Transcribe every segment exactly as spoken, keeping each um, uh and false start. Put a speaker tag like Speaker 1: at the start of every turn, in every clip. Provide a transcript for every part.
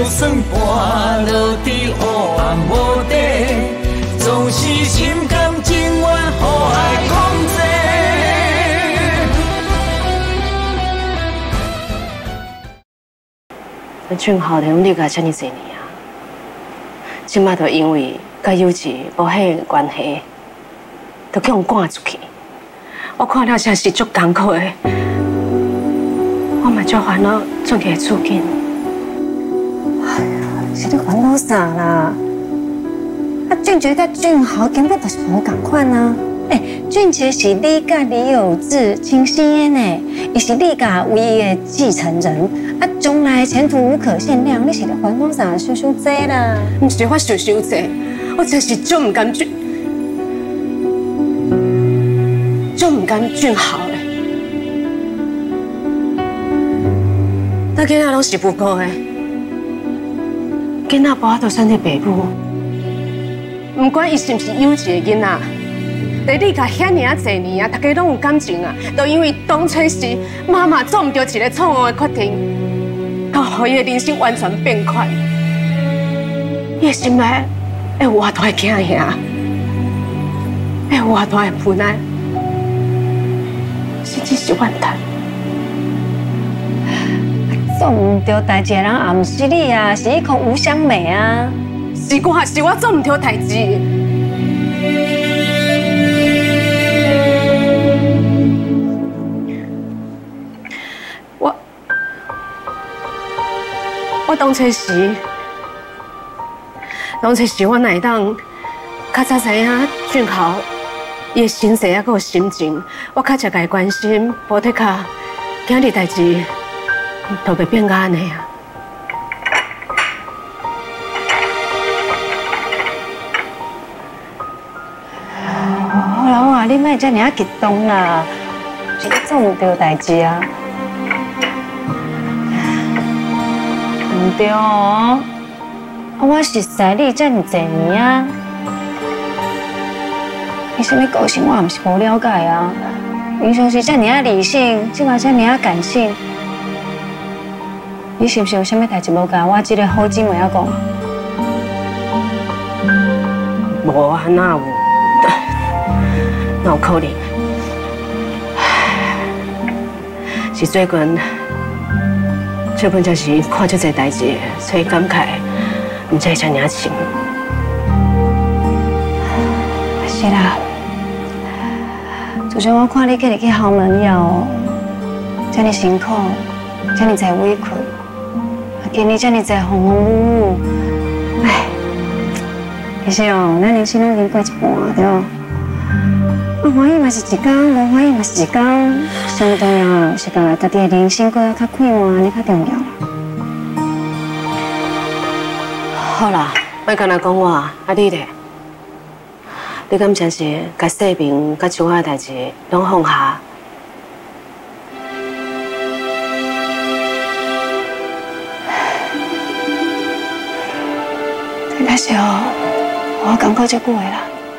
Speaker 1: 就算搬落伫黑暗无底，总是心甘情愿，予爱控制。
Speaker 2: 俊豪伫阮理解遮尔侪年啊，即摆就因为甲幼稚无迄个关系，就叫人赶出去。我看了真是足艰苦的，我嘛足烦恼转去的处境。
Speaker 3: 哎呀，是你烦恼啥啦？啊，俊杰甲俊豪根本就是无共款啊！哎、欸，俊杰是你甲李有志亲生的呢，伊是你家唯一的继承人，啊，将来前途无可限量。你是咧烦恼啥？想想济啦！
Speaker 2: 毋是我想想济，我真是足唔甘俊，足唔甘俊豪的。那囡仔拢是无辜的，囡仔无法度选择爸母，唔管伊是毋是幼稚的囡仔。在你家遐尔啊侪年啊，大家拢有感情啊，都因为当初是妈妈做唔到一个错误的决定，到互伊的人生完全变款。伊的心内会有偌大的惊吓，会有偌大的无奈，甚至是怨叹。
Speaker 3: 做唔对代志的人也唔是你啊，是一颗吴香梅啊。
Speaker 2: 是我，是我做唔对代志。我当初时，当初时我哪会当较早知影俊豪伊的身世还有心情，我较才该关心，无得卡今日代志都袂变甲安尼啊！
Speaker 3: 好啦，我话你莫遮尔啊激动啦，是你做唔对代志啊。唔对哦，我熟悉你遮尔侪年啊，你什么个性我也唔是无了解啊。平常时遮尔啊理性，即马遮尔啊感性，你是不是有啥物代志无甲我这个好姊妹仔讲？
Speaker 2: 无啊，哪有？哪有可能？是最近。最近就是看这侪代志，所以感慨，唔知遮尔深。
Speaker 3: 是啦，自从我看你今日去校门了，遮尔辛苦，遮尔侪委屈，啊，今日遮尔侪风风雨雨，唉，其实哦，咱人生拢已经过一半对哦。有欢喜嘛是一天，无欢喜嘛是一天。上重要是把家己的人生过得较快活，安尼较重要。
Speaker 2: 好啦，别干那讲我，啊你咧？你敢真是甲世平、甲秋华的代志拢放下？
Speaker 3: 但是哦，我感觉足久的啦。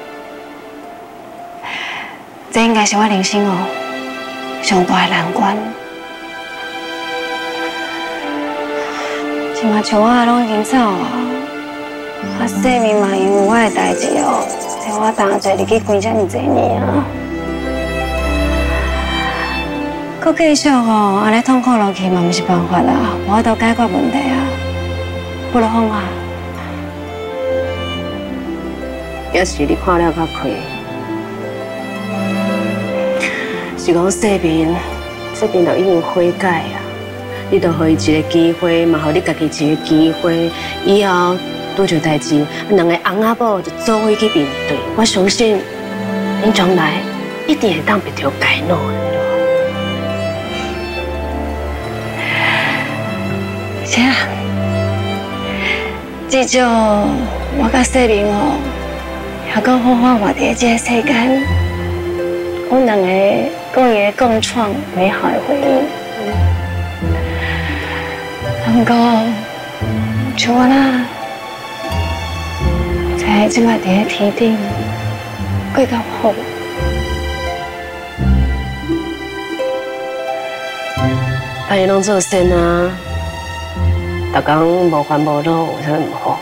Speaker 3: 这应该是我人生哦上大的难关。即马像我拢已经走啊，啊，世面嘛因为我的代志哦，替我担做入去关遮尔济年啊。搁继续哦，安尼痛苦落去嘛，毋是办法啦，无法度解决问题啊，不如放啊。
Speaker 2: 也是你看了较开。是讲世面，世面就已经悔改啊！你就给伊一个机会，嘛，给你家己一个机会，以后拄着代志，两个翁仔某就做伙去面对。我相信，恁将来一定会当别条街路的。
Speaker 3: 是啊，至少我甲世面哦，还阁好好活伫这个世间，阮两个。共也共创美好的回忆。不过，像我啦，在即摆伫咧天顶过较好。
Speaker 2: 把伊拢做先啊， 逐工无烦无恼，有啥唔好？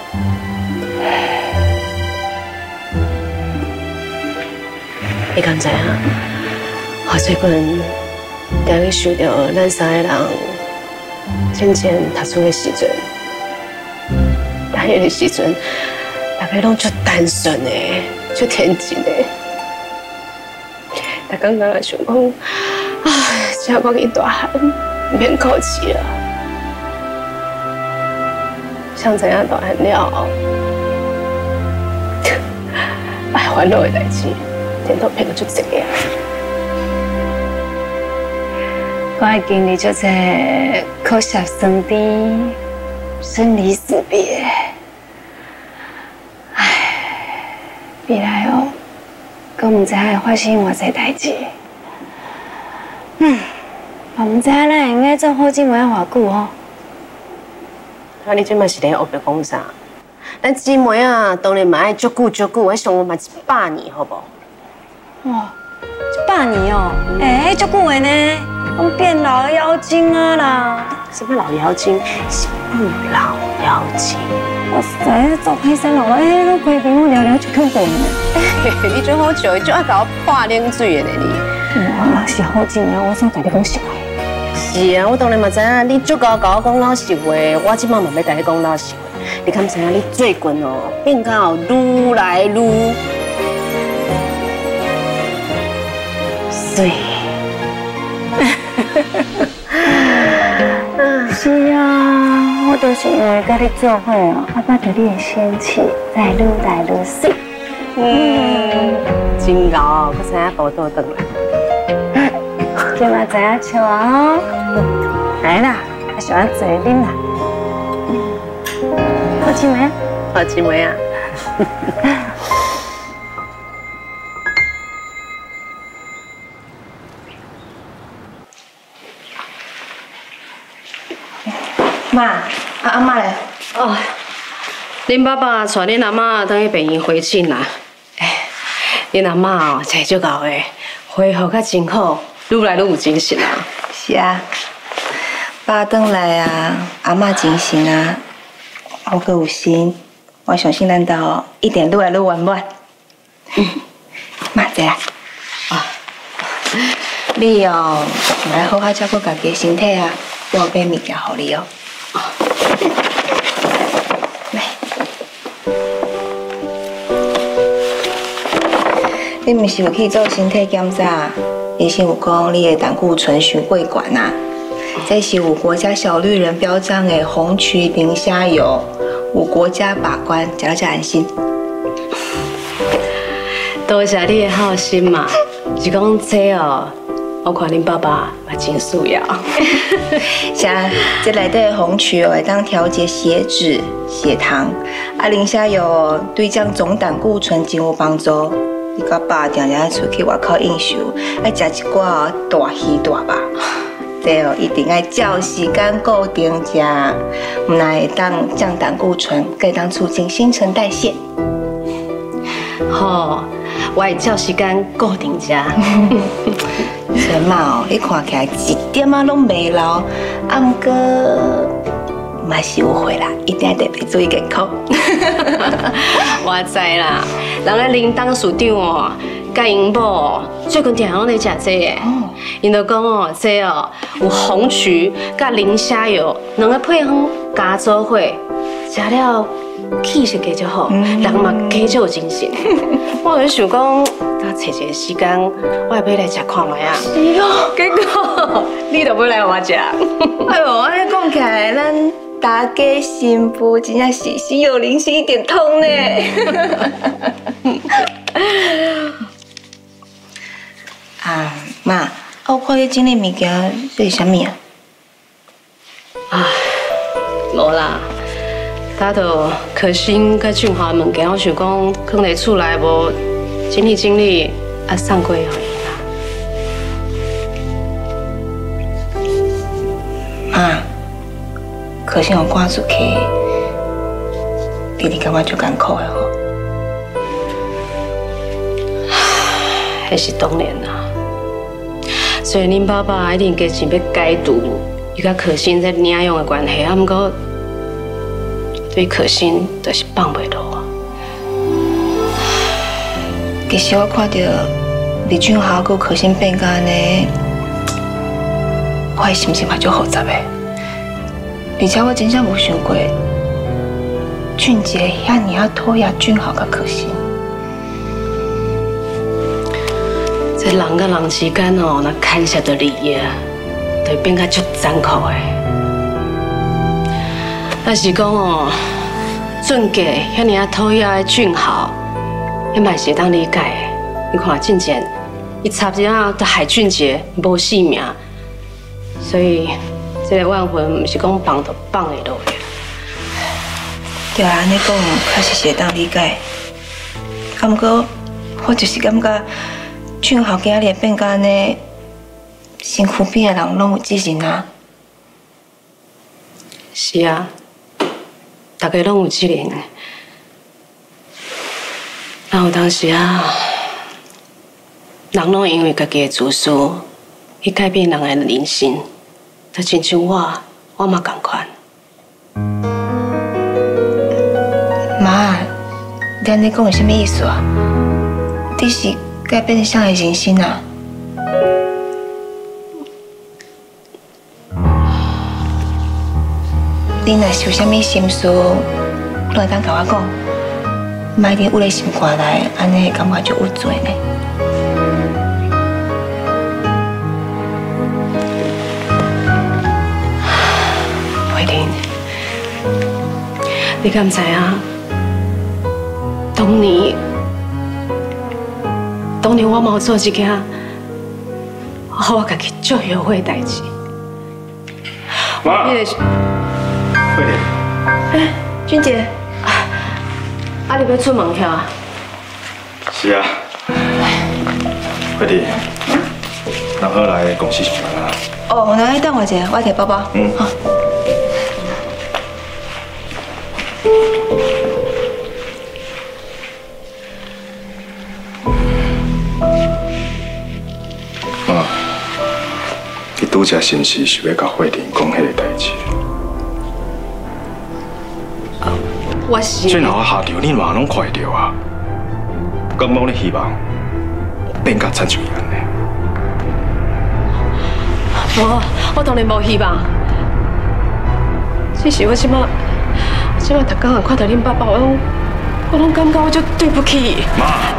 Speaker 2: 你敢知影？我最近当去想到咱三个人渐渐读书的时阵，大迄个时阵，大家拢足单纯的，足天真的。逐工刚想讲，啊，只要我已大汉，免考试了。想知影大汉了后，爱烦恼的代志，天都变得足济啊。
Speaker 3: 我会经历足济考试生甜、生离死别。唉，未来哦，我唔知会发生偌济代志。嗯，我唔知咱会用个做好姊妹偌久哦。
Speaker 2: 啊，你即嘛是咧学着讲啥？咱姊妹啊，当然嘛爱足久足久，迄上有嘛一百年，好无？
Speaker 3: 哇，一百年哦，哎，足久的呢。我变老妖精啊啦！
Speaker 2: 什么老妖精？是不老妖精。
Speaker 3: 哇塞，做批生了，哎，我规定我聊聊就去混呢。
Speaker 2: 你最好笑，就爱搞破冷水的呢你。
Speaker 3: 哇，是好劲啊！我想甲你讲实话。
Speaker 2: 是啊，我当然嘛知影，你足够甲我讲老实话，我即摆嘛要甲你讲老实话。你敢知影你最近哦，变到愈来愈水。
Speaker 3: 是啊，我都是因为跟你做伙哦，啊，把着你的仙气才愈来愈水。
Speaker 2: 嗯，真牛哦，我知影高倒转来。今嘛知影笑啊哦，来啦，还喜欢坐啉啦。好姊妹啊，好姊妹啊。
Speaker 4: 妈，啊阿妈嘞？
Speaker 2: 哦，恁爸爸带恁阿妈等去病院回诊啦。哎，恁阿妈哦，才足够的，恢复较真好，愈来愈有精神啊。
Speaker 4: 是啊，爸转来啊，阿妈精神啊，我阁有心，我相信咱家一定愈来愈圆满。嗯，妈坐啦。啊，你哦，来好好照顾家己的身体啊，我有买物件互你哦。来，你毋是有去做身体检查？医生有讲你的胆固醇循过悬啊，这是有国家小绿人标章的红曲磷虾油，有国家把关，食了才安心。
Speaker 2: 多谢你的好心嘛，是讲这哦。我看恁爸爸嘛真需要。
Speaker 4: 像这内底的红曲哦，会当调节血脂、血糖，啊，磷虾油哦，对降总胆固醇真有帮助。你甲爸定定出去外口应酬，爱食一寡哦大鱼大肉，这哦一定爱照时间固定食，唔但会当降胆固醇，更会当促进新陈代谢。
Speaker 2: 好，我会照时间固定食。
Speaker 4: 所以嘛哦，你看起来一点仔拢袂老，啊，毋过嘛是有血啦，一定要特别注意健康。
Speaker 2: 我知啦，人个领导署长哦，甲因某最近定拢在食这个，因就讲哦，这哦有红曲甲磷虾油两个配方加做伙，食了气色加足好，人嘛加足有精神。我就想讲，甲找一个时间，我也要来食看卖啊。是哦，结果你就要来我食。
Speaker 4: 哎呦，安尼讲起来，咱大家幸福真正是心有灵犀一点通呢。啊，妈，啊，我看你整理物件，这是啥物啊？
Speaker 2: 唉，无啦。他都可心甲俊华物件，我想讲放在厝内无整理整理，啊送过去互伊
Speaker 4: 啦。妈，可心我赶出去，弟弟感觉就艰苦的吼。
Speaker 2: 迄是当然啦。虽然恁爸爸一定加钱要解除伊甲可心在领养的关系，啊，毋过对可心就是放袂落啊。
Speaker 4: 其实我看到李俊豪佮可心变甲安尼，我的心情嘛就复杂的。而且我真正无想过，俊杰遐尔啊讨厌俊豪甲可心。
Speaker 2: 这人甲人之间哦，那牵涉到利益，就变甲足残酷的。但是讲哦，俊杰遐尔啊讨厌的俊豪，迄嘛是当理解的。你看俊杰，伊差一下都害俊杰无性命，所以这个万婚毋是讲放就放会落的。
Speaker 4: 对啊，你讲确实是会当理解。啊，不过我就是感觉。俊豪今日会变甲安尼，身躯边的人拢有责任啊。
Speaker 2: 是啊，大家拢有责任。然后当时啊，人拢因为家己的自私，去改变人的人生，就亲像我，我嘛同款。
Speaker 4: 妈，你安尼讲是啥物意思啊？你是？改变啥的人生啊？你若是有啥物心事，你会当甲我讲，莫伫捂咧心肝内，安尼感觉就有罪呢。
Speaker 2: 慧玲，你敢知影？当年。当年我冇做一件我我家己最后悔的代志。
Speaker 5: 妈，慧玲，
Speaker 4: 哎，俊杰，
Speaker 2: 啊，你要出门去啊？
Speaker 5: 是啊。慧玲，咱好来公司上班啊。
Speaker 4: 哦，那你等我一下，我摕包包。嗯。好。
Speaker 5: 拄则是毋是想要甲慧玲讲迄个代志？
Speaker 2: 我是。
Speaker 5: 最后下场你嘛拢看得到啊！敢讲你希望变甲亲像伊安尼？
Speaker 2: 无，我当然无希望。只是我即马，即马逐工啊看到恁爸爸，我拢，我拢感觉我就对不起。
Speaker 5: 妈，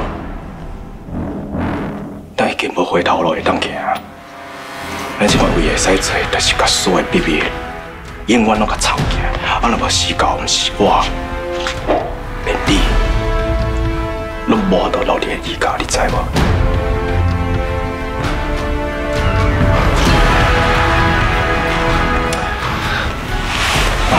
Speaker 5: 咱已经无回头路会当行。咱即摆唯会使做，就是甲所有秘密永远拢甲藏起来。啊，若无死到，毋是我，连你，拢无法度留你的依靠，你知无？啊，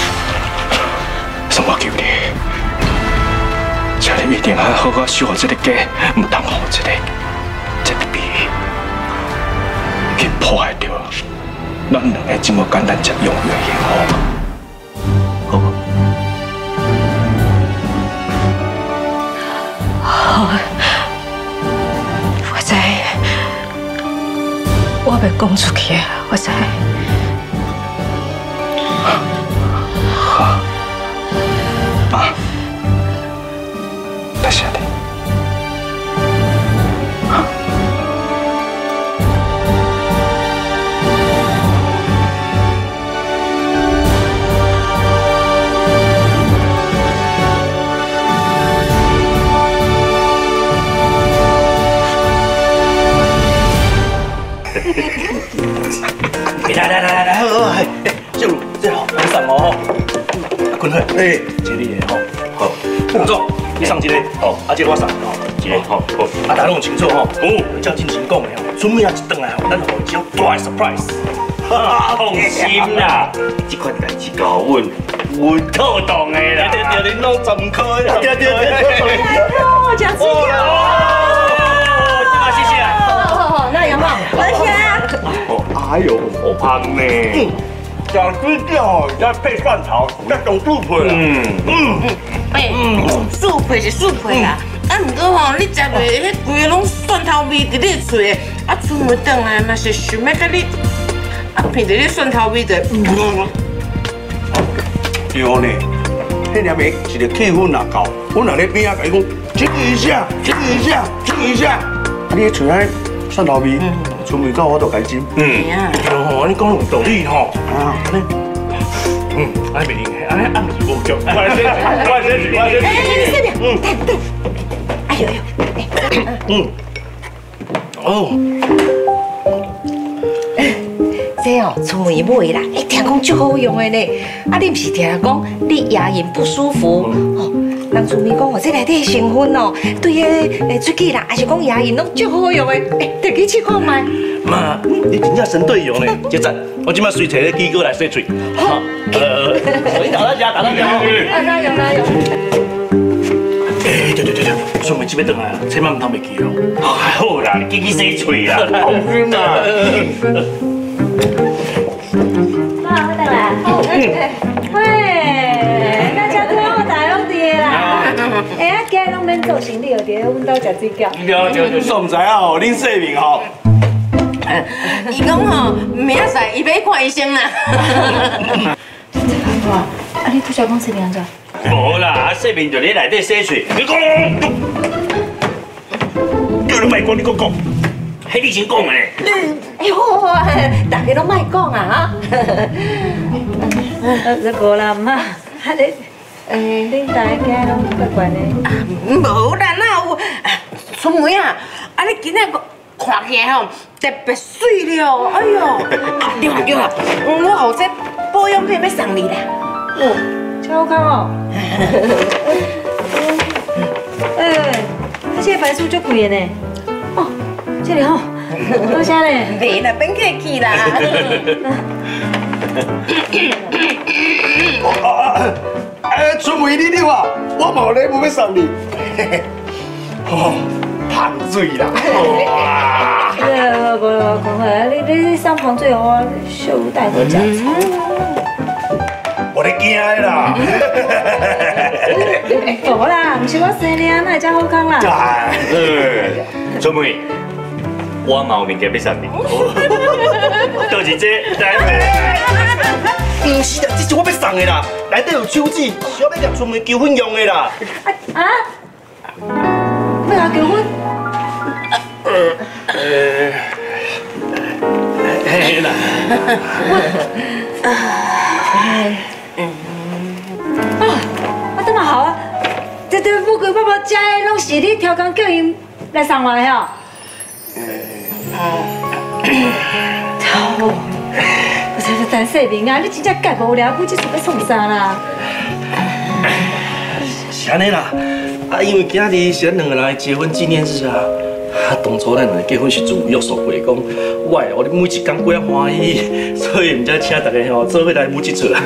Speaker 5: 算我求你，请你一定要好好守护这个家，唔通互这个这个秘密。去破坏掉咱两个这么简单才永远的幸福，好不？
Speaker 2: 好，我知，我要讲出去啊！我知。
Speaker 5: 好，妈，多谢你。
Speaker 6: 来来来来来，好好，哎，小鲁，这好，来上哦，坤惠，哎，这里的吼，好，副总，你上一个，好，啊，这我上，哦，一个，好，好，啊，大家拢清楚吼，哦，照真情讲的吼，准备啊一顿来吼，咱有一个大 surprise， 哈，放心啦，这款代志交阮，阮透动的啦，对对对，恁拢十五块啦，对对对，
Speaker 7: 哎呦，讲吃掉
Speaker 6: 哦，这么谢谢啊，
Speaker 7: 好好好，那杨茂，而且。
Speaker 6: 哎呦，好香呢！嗯，小鸡条哦，再配蒜头，再煮素皮啦。嗯嗯嗯，
Speaker 7: 哎，素皮是素皮啦，啊，唔过吼，你食落迄规个拢蒜头味伫你嘴的，啊，出门转来嘛是想要甲你啊，闻着你蒜头味的。
Speaker 6: 对呢， 迄念的一个气氛若够，我若咧边仔甲伊讲，亲一下，亲一下，亲一下，啊你咧厝内蒜头味，春梅到我都开心。嗯，哦，你讲有道理吼。啊，安尼。嗯，安尼袂灵，安尼暗时无叫。我先，我先，我先。哎，你这边，嗯，对对。哎呦呦，嗯，哦。
Speaker 7: 这哦，春梅买啦，哎，听讲足好用的呢。啊，你不是听人讲你牙龈不舒服哦？人春梅讲哦，这内底的成分哦，对迄诶出去啦，还是讲牙龈拢足好用的，哎，得去试看卖。
Speaker 6: 妈，你真正神队友呢，这赞！我今麦随摕个机哥来洗嘴。好，呃，你打到家，打到家。
Speaker 7: 啊，加油加油！
Speaker 6: 哎，对对对对，春梅这边回来啊，千万唔通袂记哦。还好啦，你记去洗嘴啦。好晕啊！
Speaker 3: 妈，我等来。喂，大家拖我大兄弟啦。哎呀，今日拢免做生理，就伫阮兜食水饺。
Speaker 6: 了解，煞唔知啊吼，恁说明吼。
Speaker 7: 伊讲吼，明仔载伊要看医生啦。
Speaker 3: 哇，啊你拄则讲生病安怎？
Speaker 6: 无啦，啊说明就你内底洗嘴。你讲，叫你卖讲，你讲讲，迄你先讲的。
Speaker 7: 哎呦，大家拢莫讲啊哈。
Speaker 3: 呃，无啦妈，啊你，诶，恁大家拢怪怪的。
Speaker 7: 无啦，哪有？春梅啊，啊你今仔看起来吼特别水了，哎呦！啊对啦对啦，我后这保养品要送你啦。
Speaker 3: 哦，真好看哦。诶，啊这个牌子足贵的呢。哦，这里吼，多谢咧。
Speaker 7: 袂啦，免客气啦。
Speaker 6: 哎，春梅你你话，我冇礼物要送你。哦，香水啦。哇！
Speaker 3: 呃，无无讲话，你你送香水我小带回家。
Speaker 6: 我咧惊的啦。
Speaker 3: 无啦，唔是我生的啊，哪会遮好康啦？
Speaker 8: 春梅，我嘛有物件要送你。就是这，
Speaker 6: 唔是啦，这是我要送的啦，内底有手指，是我要甲春梅求婚用的啦。
Speaker 3: 啊？要甲求婚？
Speaker 6: 呃，嘿啦。
Speaker 3: 啊，啊，这么好啊！这这不贵爸爸家的拢是你调工叫因来送我的哦。哦，我这这等说明啊，你真正介无聊，不知想要创啥啦？
Speaker 6: 是安尼啦，啊，因为今日是咱两个人的结婚纪念日啊。啊，当初咱两个结婚时阵约束过，讲我我每一天过啊欢喜，所以唔才请大家吼做伙来舞一出啦。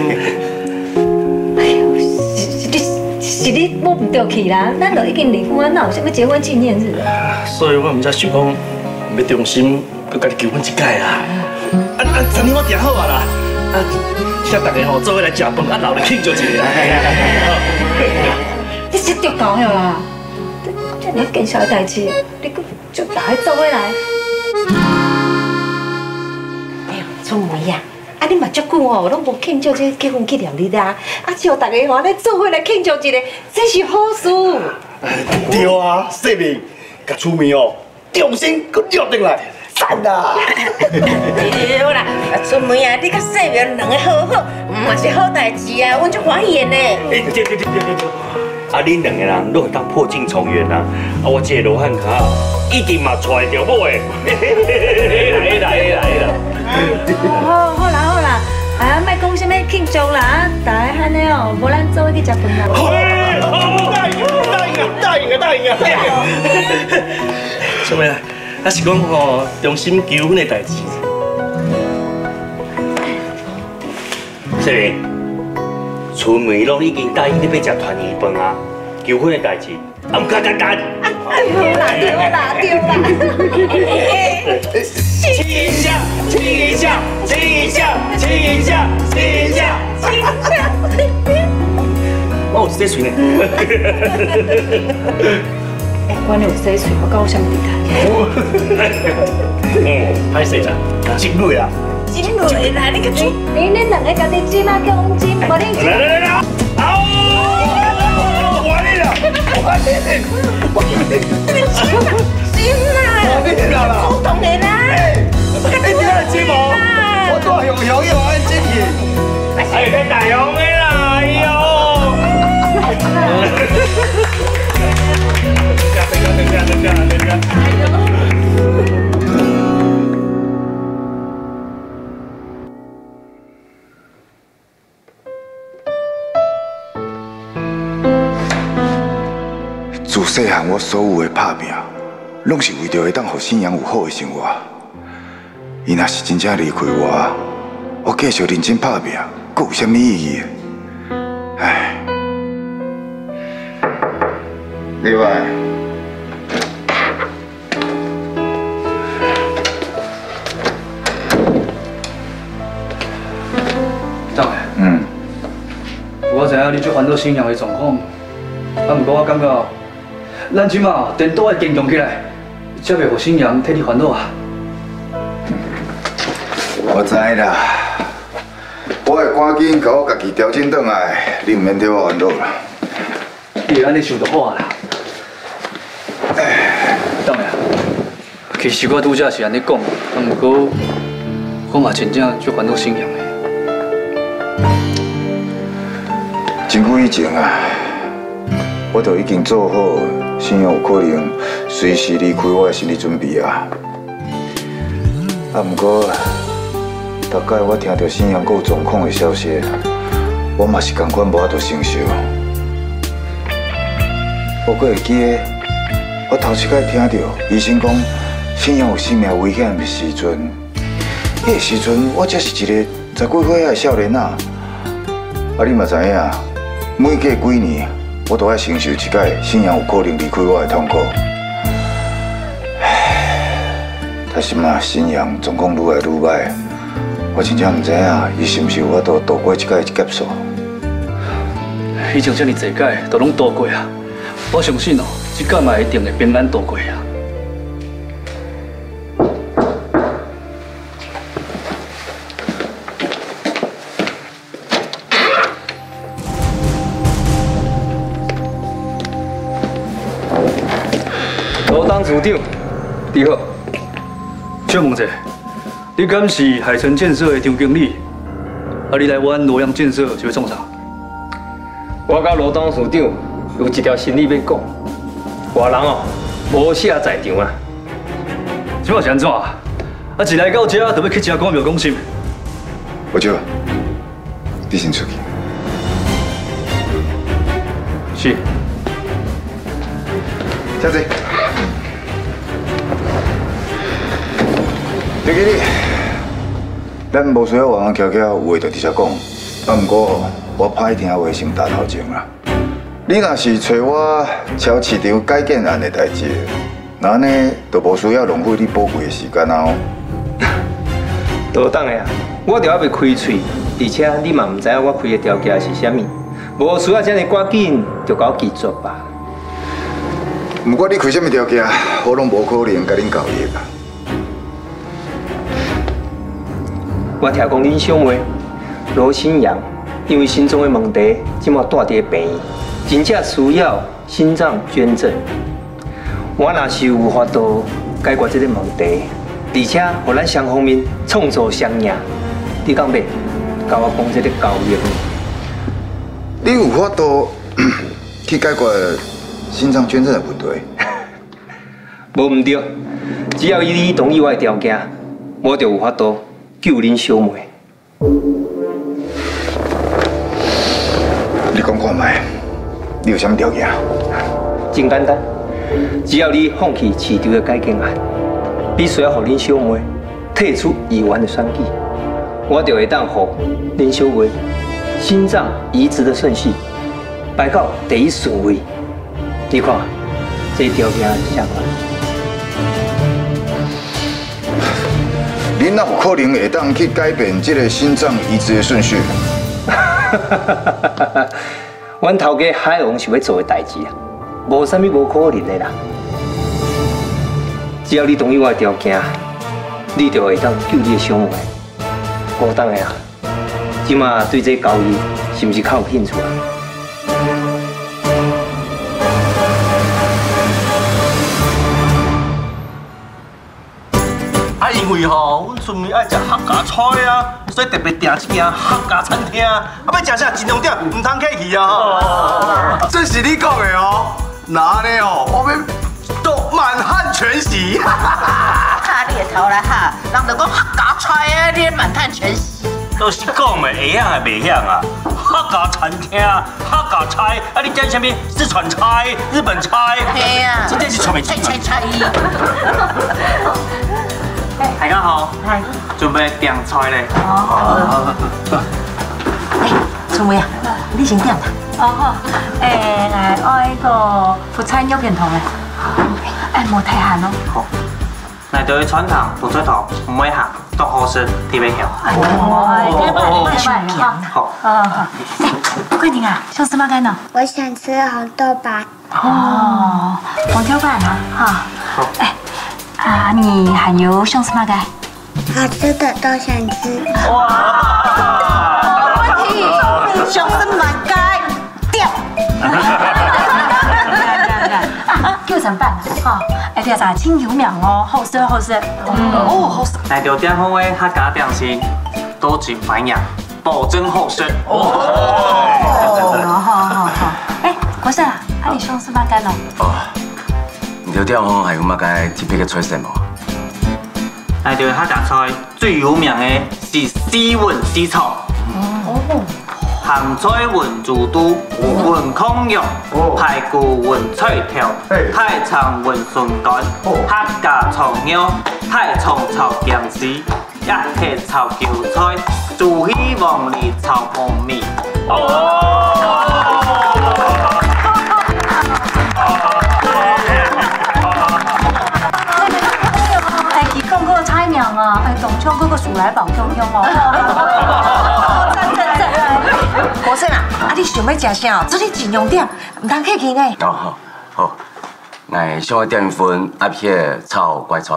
Speaker 3: 哎呦，是是是你摸唔到去啦，咱都已经离婚啊，哪有什么结婚纪念日啊？
Speaker 6: 所以我唔才想讲，要重新佮家己求婚一届啦。啊啊，昨天我订好啊啦，啊，请大家吼做伙来食饭，啊，留来庆祝一下啦。
Speaker 3: 你食着够了啦！这么见小代志，你佫就大家做伙来。
Speaker 7: 哎呦，春梅呀，啊你嘛足久哦，拢无庆祝这结婚纪念日啦，啊只有大家话咧做伙来庆祝一个，这是好事。
Speaker 6: 对啊，说明甲出面哦，重新佮约定来，赞啦！
Speaker 7: 对啦，啊春梅啊，你甲世明两个好好，嘛是好代志啊，阮足欢喜的呢。
Speaker 8: 对对对对对对。啊，恁两个人都会当破镜重圆啊！啊，我这个罗汉脚一定嘛揣着某的。来啦来啦来啦！
Speaker 3: 好，好啦好啦，啊，莫讲什么庆祝啦，啊，大家安尼哦，无咱做伙去食饭啦。
Speaker 6: 好，答应答应啊答应啊答应啊！什么啊？啊是讲吼，重新求婚的代志。
Speaker 8: 小明。春梅拢已经答应你要食团圆饭啊，求婚的代志，啊，唔加加加！
Speaker 7: 对啦对啦对啦！
Speaker 8: 亲一下，亲一下，亲一下，亲一下，亲一下，亲一下！
Speaker 6: 我有洗嘴呢。
Speaker 3: 哎，我有洗嘴，我搞啥物事？
Speaker 6: 嗯，歹势啦，真累啊！
Speaker 7: 真累啦，你个
Speaker 3: 你你两个家己斟啊，叫阮斟，无你斟。
Speaker 8: 来来来来，好。
Speaker 6: 摇又安真去。
Speaker 8: 哎，你大王的啦，哎呦！等下，等下，等下，等下，等下。
Speaker 9: 自细汉，我所有的打拼，拢是为着会当互信阳有好的生活。伊若是真正离开我，我继续认真打拼，佫有啥物意义？唉，另外，
Speaker 10: 张伟，
Speaker 9: 嗯，
Speaker 10: 我知影你最烦恼信阳的状况，啊，不过我感觉。 咱即马颠倒要坚强起来，才袂互信阳替你烦恼啊！
Speaker 9: 我知啦，我会赶紧甲我家己调整转来，你唔免替我烦恼啦。
Speaker 10: 你安尼想就好啊啦。当然，其实我拄则是安尼讲，啊，不过我嘛真正足烦恼信阳的。
Speaker 9: 真久以前啊，我就已经做好。 信阳有可能随时离开我的心理准备啊！啊，不过，大概我听到信阳有状况的消息，我嘛是同款无法度承受。我阁会记得，我头一摆听到医生讲信阳有生命危险的时阵，迄个时阵我才是一个十几岁的少年仔。啊，你嘛知影，每隔几年。 我都要承受一届信阳有可能离开我的痛苦。但是嘛，信阳状况愈来愈歹，我真正唔知影伊是毋是有法度度过这届劫数。
Speaker 10: 以前这么济届都拢度过啊，我相信哦，这届嘛一定会平安度过啊。
Speaker 11: 组长，你好。
Speaker 10: 请问者，你敢是海城建设的张经理？啊，你来阮洛阳建设是要创啥？
Speaker 11: 我甲罗董事长有一条心理要讲，外人哦无写在场啊。
Speaker 10: 即摆是安怎啊？啊，一来到这就要去吃讲庙讲心。
Speaker 9: 不少，你先出去。
Speaker 10: 是。
Speaker 9: 小姐。 张经理，咱无需要弯弯翘翘，有话就直接讲。啊，不过我歹听话先打头前啦。你若是找我超市场改建案的代志，那安尼就无需要浪费你宝贵的时间啊。
Speaker 11: 多当的啊，我就还未开喙，而且你嘛唔知影我开的条件是啥物，无需要这么赶紧就搞结束吧。
Speaker 9: 不过你开什么条件，我拢无可能甲恁交易啊。
Speaker 11: 我听讲恁小妹罗新阳因为心脏的问题，即马住伫病院，真正需要心脏捐赠。我若是有法度解决这个问题，而且互咱双方面创造双赢，你讲袂？甲我讲这个交易。
Speaker 9: 你有法度去解决心脏捐赠的问题？
Speaker 11: 无毋对，只要你同意我的条件，我就有法度。 救恁小妹，
Speaker 9: 你讲看卖，你有啥物条件？
Speaker 11: 真简单，只要你放弃市场的改建案，你需要互恁小妹退出议员的选举，我就会当互恁小妹心脏移植的顺序排到第一顺位。你看，这条件是啥款？
Speaker 9: 恁哪有可能会当去改变这个心脏移植的顺序？
Speaker 11: 阮头家海王是要做的代志啊，无啥物无可能的啦。只要你同意我的条件，你就会当救你的小妹。我当然啊，即马对这交易是毋是较有兴趣啊？
Speaker 6: 啊，因年会吼，阮村民爱食客家菜啊，所以特别订一间客家餐厅。啊，要食啥尽量订，唔通客气啊！吼，
Speaker 9: 这是你讲的哦。那安尼哦，我们都满汉全席。
Speaker 7: 哈，你个头来哈，人就讲客家菜啊，你满汉全席。
Speaker 8: 都是讲的会晓还袂晓啊？客家餐厅、客家菜，啊，你讲什么四川菜、日本菜？
Speaker 7: 嘿呀，
Speaker 8: 真正是传袂出。
Speaker 7: 菜菜菜。
Speaker 12: 大家好，准备点菜嘞。
Speaker 7: 哦。哎，春梅啊，你先点啦。
Speaker 13: 哦好，诶，来爱一个福餐肉片汤诶。哎，莫太咸咯。
Speaker 12: 好。来对传统不做头，唔会咸，多好食，特别香。
Speaker 13: 哦，这个这个哈。
Speaker 12: 好。
Speaker 13: 哦好。哎，桂婷啊，想吃嘛干呢？
Speaker 14: 我想吃红豆饭。
Speaker 13: 哦，红豆饭啊，哈。
Speaker 12: 好。
Speaker 13: 哎，啊，你还有想吃嘛干？
Speaker 14: 好吃的都想吃。
Speaker 7: 哇！想吃嘛干？掉。
Speaker 13: 啊，叫成饭啦，哈。哎，第二啥青油苗哦，好食好食。
Speaker 7: 哦，好食。
Speaker 12: 来到点方位客家点心，多进繁养，保证好食。
Speaker 13: 哦，好好好。哎，国胜啊，啊你想吃嘛干哦？
Speaker 5: 哦，你条点方还有乜嘅特别嘅菜式冇？
Speaker 12: 来到客家菜最有名嘅是西文西炒。哦。鹹菜混豬肚、混控肉、排骨混脆條、太腸混筍乾、客家葱腰、太葱炒薑絲、鴨血炒韭菜、豬希望里炒紅米。
Speaker 13: 哎，佢講嗰個菜名啊，係同唱嗰個鼠來寶香香哦。
Speaker 7: 國勝啊，啊你想要食啥？做你盡量點，唔通客氣呢。
Speaker 5: 哦好，好，我想要點一份鴨血炒怪菜，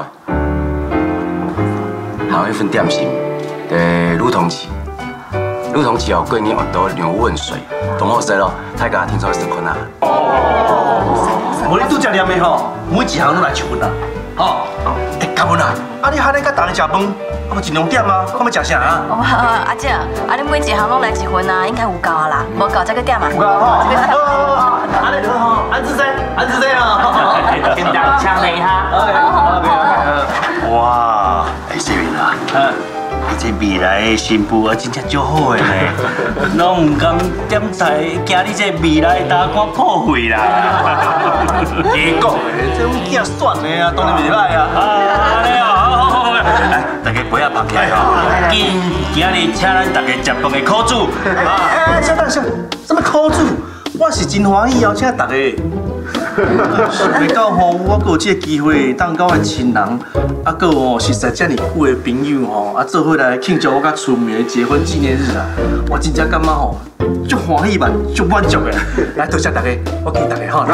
Speaker 5: 還有一份點心，誒魯通翅，魯通翅哦，過年學到牛溫水，同好食咯，大家聽說是困難。
Speaker 6: 哦，無你拄食念的吼，每一項攏來求阮啦，吼。誒，嘉文啊，啊你喊恁甲逐個食飯。我咪盡量點啊，看要食啥啊？
Speaker 15: 哦，阿姐，啊你每一項攏來一份啊，應該有夠啊啦，無夠再去點啊。
Speaker 6: 有夠吼。哦，安尼好吼，安子生，安子生啊。
Speaker 12: 跟大家搶一下。
Speaker 6: 哇，哎，小云啊，你這未來的新婦啊，真正足好的咧，攏唔敢點菜，驚你這未來大官破費啦。假講的，這阮囝選的啊，當然袂歹啊。安尼啊。来，大家杯仔放起来吼，今今日請咱大家食飯的苦主。哎，稍等下，什麼苦主？我是真歡喜邀請大家。想袂到吼，我閣有這個機會當到我親人，啊，閣有哦，實在這麼久的朋友吼，啊，做伙來慶祝我甲村民的結婚紀念日啊！我真正感覺吼，足歡喜嘛，足滿足的。來，多謝大家，我敬大家吼。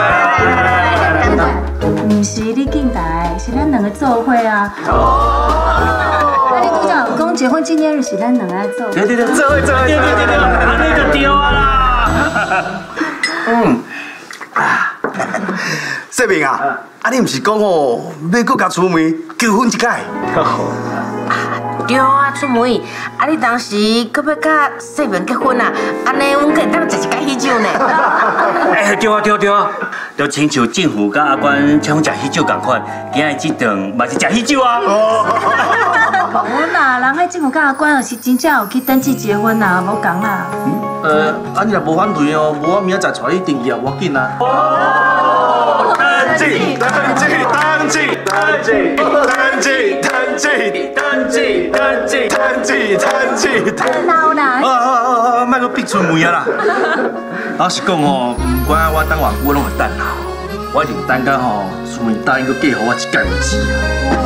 Speaker 13: 唔是你敬大，是咱兩個做伙啊。哦。啊，你拄才有講結婚紀念日是咱兩個做。
Speaker 6: 對對對，做伙做伙。對對對對，安尼就對啊啦。嗯。啊。
Speaker 9: 說明啊，啊你唔是講吼，要閣甲厝妹求婚一屆？
Speaker 7: 對啊，出門，啊你當時閣要甲細明結婚啊，安尼阮可以當食一間喜酒呢。
Speaker 8: 哎，對啊對啊對啊，就親像政府甲阿官請食喜酒共款，今日這頓嘛是食喜酒啊。
Speaker 13: 我啦，人喺政府甲阿官是真正有去登記結婚啊，無講啦。
Speaker 6: 呃，啊你若無反對哦，無我明仔載帶你登記啊，無要緊啊。登記登記登記登記登記登記登記登記登記登記登記。
Speaker 13: 老啦。
Speaker 6: 啊啊啊啊！莫閣逼出門啊啦！老實講吼，唔管我等偌久，我攏會等啦。我一定等到吼，厝面答應閣嫁予我一屆為止啊。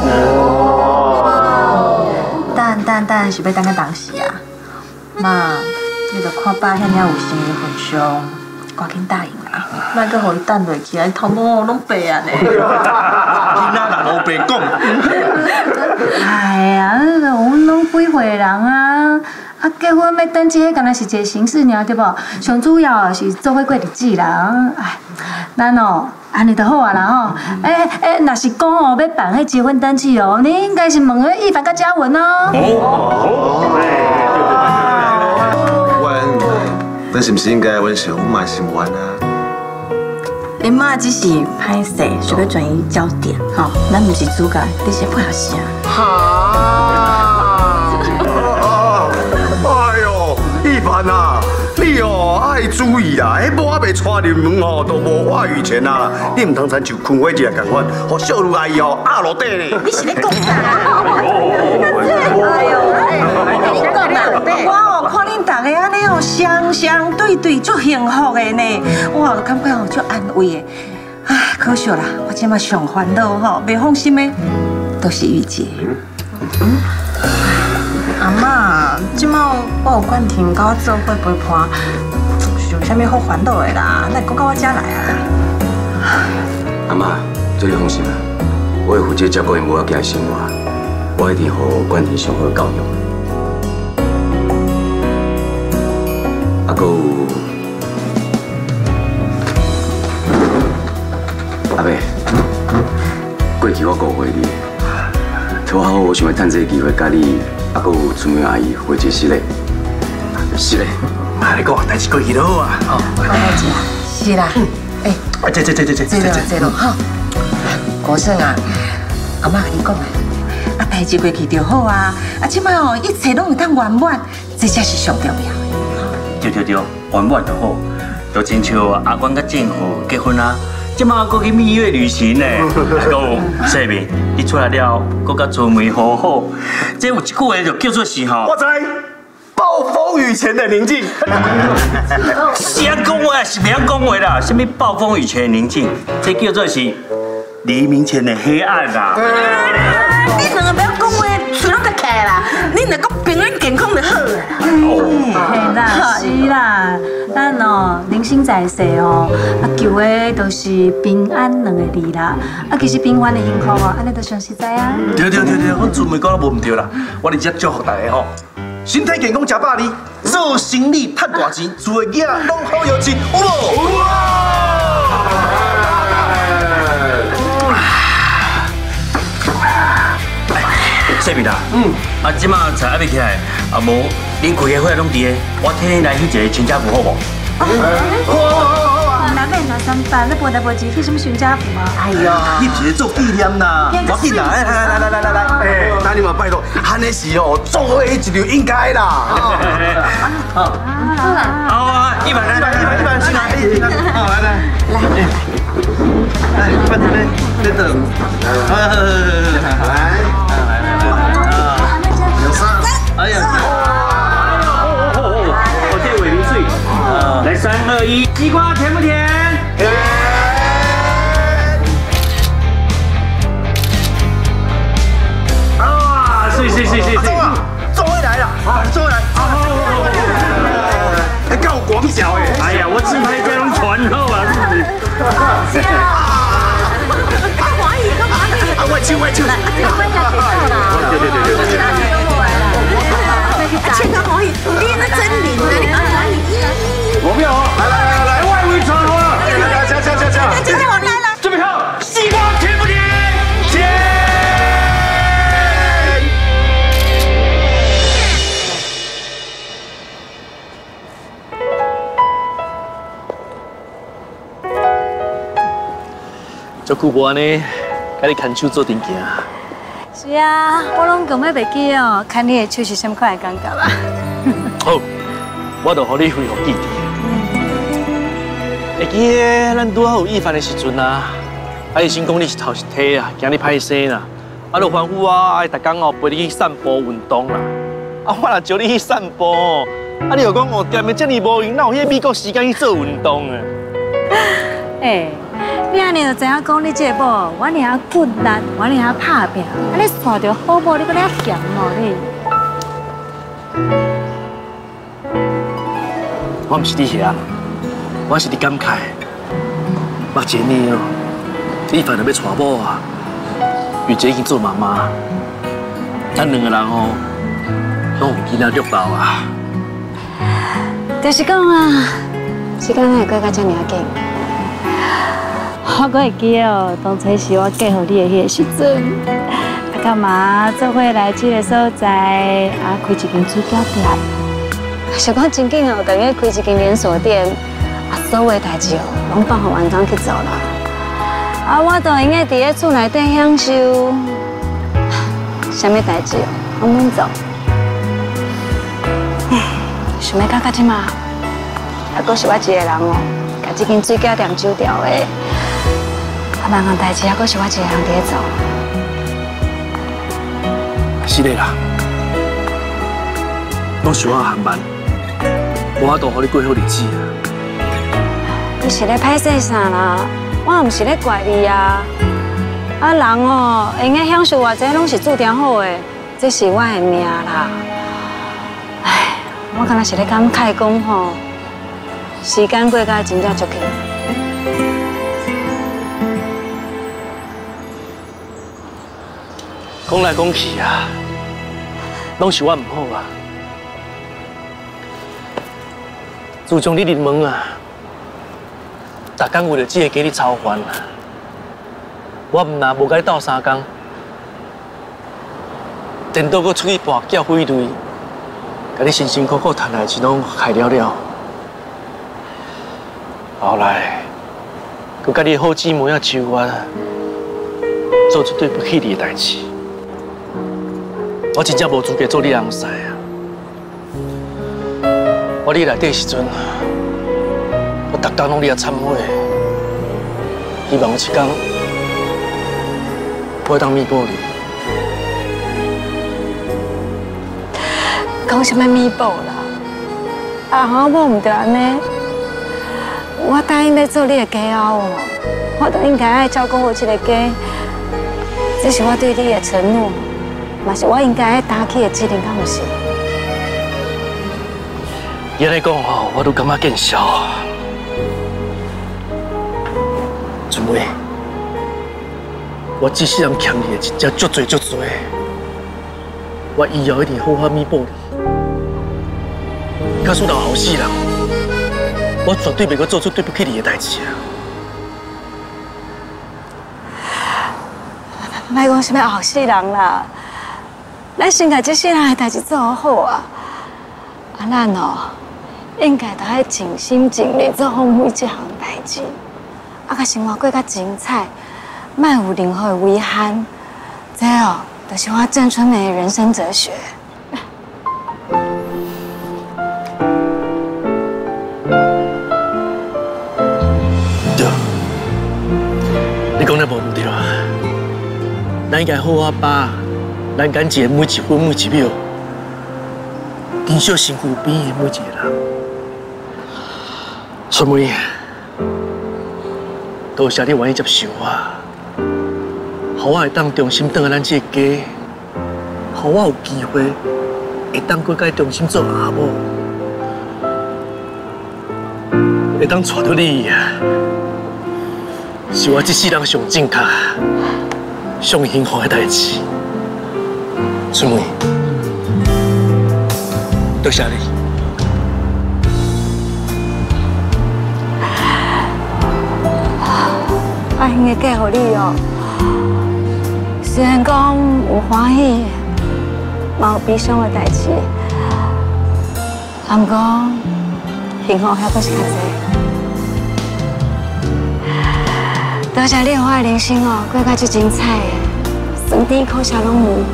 Speaker 13: 哦。等等等，是要等到當時啊？嘛，你著看爸遐爾有心的份上，
Speaker 15: 赶紧答应啦，莫搁互伊等落去啊！头毛拢白啊呢。
Speaker 6: 囡仔人无白讲。
Speaker 13: 哎呀，我们拢几岁人啊？啊，结婚要登记，迄敢若是一个形式尔，对无？上主要是做伙过日子啦。哎，咱哦，安尼就好啊啦吼。哎哎，若是讲哦要办迄结婚登记哦，你应该是问迄一凡甲嘉文哦。
Speaker 16: 哦，阮，咱是毋是应该阮想阮嘛心愿啊？
Speaker 15: 恁妈只是歹势，想要转移焦点，吼，咱毋是主角，你是配合啥？
Speaker 16: 哈！哎呦，一凡啊，你哦爱注意啦，迄某仔袂带入门哦，都无话语权啊！你唔通参像坤伟一个共款，互小女阿姨哦压落底呢。
Speaker 15: 你是咧讲啥？哎呦，你讲啦，我哦看恁大家安尼哦，相相对对，足幸福的呢，我感觉哦足安慰的。唉，可惜啦，我即马上烦恼吼，袂放心的，都是玉姐。阿嬷，即马我有冠廷甲我做伙陪伴，是有啥物好烦恼的啦？咱讲到我遮来啊。
Speaker 17: 阿嬷，做你放心啦，我会负责照顾因母仔囝的生活，我一定互冠廷上好的教育。啊，搁有阿伯，过去我误会你，拄好我想要趁这个机会，甲你。啊，搁有春梅阿姨回一失礼，失礼。
Speaker 6: 啊，你讲代志过去就好啊，吼。
Speaker 15: 好代志啊，是啦。哎，
Speaker 6: 啊，这这这这这
Speaker 15: 这这这咯，哈。国胜啊，阿妈跟你讲啊，啊代志过去就好啊，啊即摆哦一切拢会当圆满，这才是上重要的。
Speaker 8: 对对对，圆满就好，就亲像阿关甲静虎结婚啊。即马搁去蜜月旅行呢，还有细妹，你出来了，搁甲春梅好好，这有一句话就叫做是吼。
Speaker 16: 我知，暴风雨前的宁静。
Speaker 8: 是啊，讲话是袂晓讲话啦，什么暴风雨前的宁静，这叫做是黎明前的黑暗啦。
Speaker 15: 你两个不要讲话，嘴拢得开啦，你两个平安健康就好啦。
Speaker 13: 嘿啦，是啦。咱哦，人生在世哦，啊求的都是平安两个字啦。啊，其实平安的幸福哦，安尼都上实在啊。
Speaker 6: 对对对对，阮准备讲都无唔对啦。我伫遮祝福大家吼，身体健康，吃饱哩，做生意赚大钱，做嘅囝拢好有钱，有无？细妹啦，嗯，啊，即马菜还未起来，啊无。恁规个伙拢伫个，我替你来许一个全家福好无？
Speaker 13: 好好好啊！难免拿三百，你搬来搬去去什么全家福啊？
Speaker 6: 哎呦，你是做纪念呐？我紧啦，来来来来来来来，哎，那你嘛拜托，汉尼是哦，做伙一就应该啦。好，好啊，一百来，一百一百一百，先来，先来，好来来来，来，快点来，来等，来来来来啊，有啥？哎呀！来三二一，西瓜甜不甜？甜。啊，是是是是是。终于来了，啊，终于来，好好好好好。还够广小哎！哎呀，我自拍这种传后啊，是不是？啊，华语，华语。啊，外秋外秋。来，这个外家介绍啦。对对对对对。啊，千堂华语，你那真灵啊！你看华语。我不要啊！来来来来，外围传好了！来，下下下下，今天我来了，准备好，西瓜甜不甜？甜！做久无安尼，甲你牵手做阵行。
Speaker 13: 是啊，我拢根本袂记哦，看你的手是什么款的感觉啦。
Speaker 6: 好，我就互你恢复记忆。会记得咱拄好有意范的时阵啊，啊伊先讲你是头是体啊，惊你歹势啦，啊就吩咐我爱逐工哦陪你去散步运动啦，啊我若招你去散步，啊你又讲哦店的遮尔无闲，哪有迄美国时间去做运动啊？
Speaker 13: 哎，你安尼就知影讲你这某，我尔骨力，我尔拍拼，啊你耍着好某，你搁咧嫌哦你？
Speaker 6: 我毋是你遐。 我是伫感慨，目前呢哦，你反正要娶某啊，玉姐已经做妈妈，咱两个人哦，拢有囡仔绿包啊。
Speaker 3: 就是讲啊，时间哪会过到这么紧？我阁会记哦，当初是我嫁予你的迄个时阵，啊干嘛做伙来这个所在，啊开一间水饺店。想讲真紧哦，等于开一间连锁店，啊所有代志哦，拢放互员工去做啦。啊，我就应该伫咧厝内底享受，啥物代志哦，拢免做。想要到到即马，还阁是我一个人哦，甲这间水饺店收掉的。啊，万项代志还阁是我一个人伫咧做。
Speaker 6: 是的啦，拢是我含慢，无法度互你过好日子啊。
Speaker 3: 你是咧歹势啥啦？我毋是咧怪你啊。啊，人哦，会用享受偌济，拢是注定好的，这是我的命啦。唉，我敢若是咧感慨讲吼，时间过甲真正足紧。
Speaker 6: 讲来讲去啊，拢是我唔好啊。自从你入门啊，逐工为了这个家你操烦啊，我唔但无甲你斗三工，颠倒阁出去跋筊费类，甲你辛辛苦苦赚来的钱拢害了了。后来，佮甲你好姊妹啊求我，做出对不起你的代志。我真正无资格做你的翁婿啊！我你内底的时阵，我逐工拢伫遐忏悔，希望有一天我会当弥补你。
Speaker 3: 讲什么弥补啦？啊，我无唔对安尼。我答应要做你的家后哦，我都应该爱照顾好这个家，这是我对你的承诺。嘛是我应该爱担起的责任，敢不是？
Speaker 6: 你安尼讲吼，我都感觉见笑啊。春梅，我这世人欠你的真正足多足多，我以后一定好好弥补你。告诉到后世人，我绝对袂阁做出对不起你的代志啊！
Speaker 3: 莫讲什么后世人啦。咱先把这世人的代志做好啊！啊，咱哦，应该都爱尽心尽力做好每一项代志，啊，甲生活过较精彩，莫有任何的遗憾。这哦，就是我郑春梅的人生哲学。
Speaker 6: 对，你讲得无唔对啊！咱应该好好把咱感情的每一分每一秒，珍惜身躯边的每一个人。春梅，多谢你愿意接受我，让我会当重新回来咱这个家，让我有机会会当过甲重新做阿母，会当娶到你啊！是我这世人上正确、上幸福的代志。春梅，多谢你。我应该嫁予你哦。虽然讲有欢喜，嘛有悲伤的代志，啊，不过幸福还阁是较多。多谢你让我的人生哦，过甲这精彩的，酸甜苦涩拢有。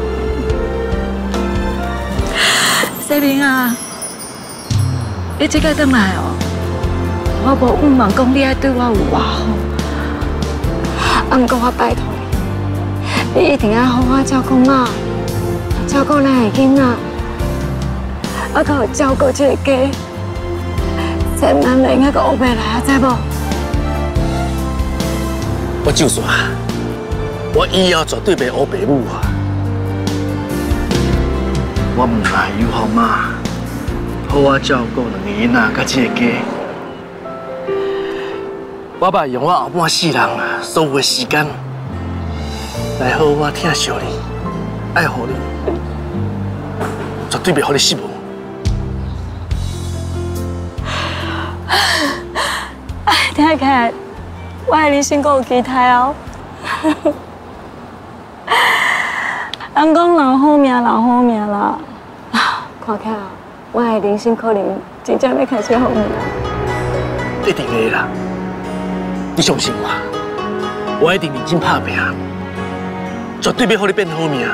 Speaker 6: 世明啊，你这个转来哦，我无毋忘讲你爱对我有偌好，啊，不过我拜托你，你一定要好好照顾我，照顾咱的囡仔，啊，搁有照顾这个家，千万袂用个乌白来啊，知无？我就算，我以后绝对袂乌白母啊！我唔来有好妈，好好照顾两个囡仔甲这个家， 我爸用我后半世人啊所有的时间来好我疼惜你、爱护你，绝对袂让你失望。
Speaker 18: 哎，听起来我对你身躯有期待哦。人讲老好命，老好命啦。看起来我的人生可能真正要开始好命。
Speaker 6: 一定会啦，你相信我，我一定认真打拼，绝对要让你变好命。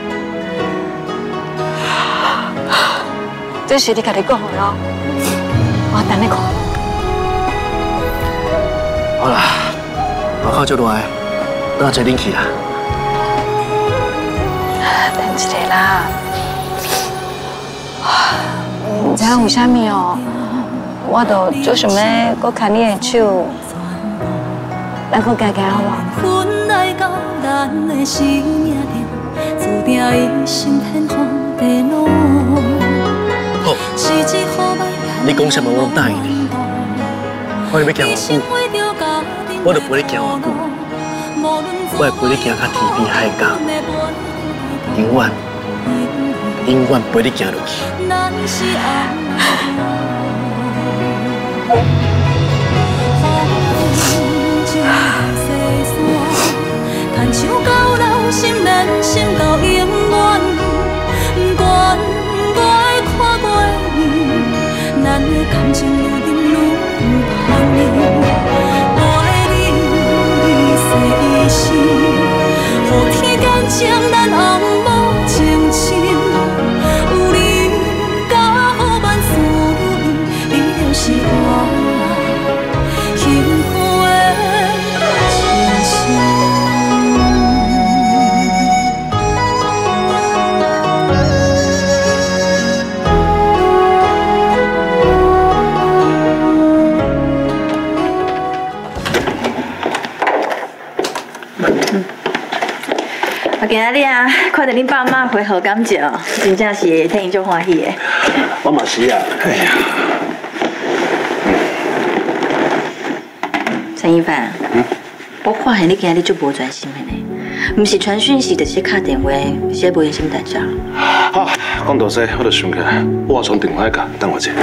Speaker 18: 这是你家己讲的哦，我等你看。
Speaker 6: 好啦，外口足热的，等下吹冷气啦。
Speaker 18: 等一下啦，唔知影为虾米哦，我都做想要搁牵你的手，咱搁行行好无？
Speaker 1: 分来到咱的生命中，注定一生天荒地老。
Speaker 6: 好，你讲什么我拢答应你。我要行偌久，我就陪你行偌久。我会陪你行到天边海角，永远永远陪你行落去。牵手到老，心连心到永远。关我的看过你，咱的感情愈沉愈盼你。我的你一世一世，予天间将咱红幕情深。有你甲好万事如意，你就是我幸福的真心。
Speaker 19: 我今仔日啊，看到恁爸妈回合感情，真正是替因足欢喜的。
Speaker 6: 我嘛是啊，哎呀。
Speaker 19: 陈一凡，嗯，我发现你今日足无专心的呢，唔是传讯息，就是敲电话，是无用心大家。
Speaker 5: 好，讲到这，我就想起来，我从电话甲，等我一下。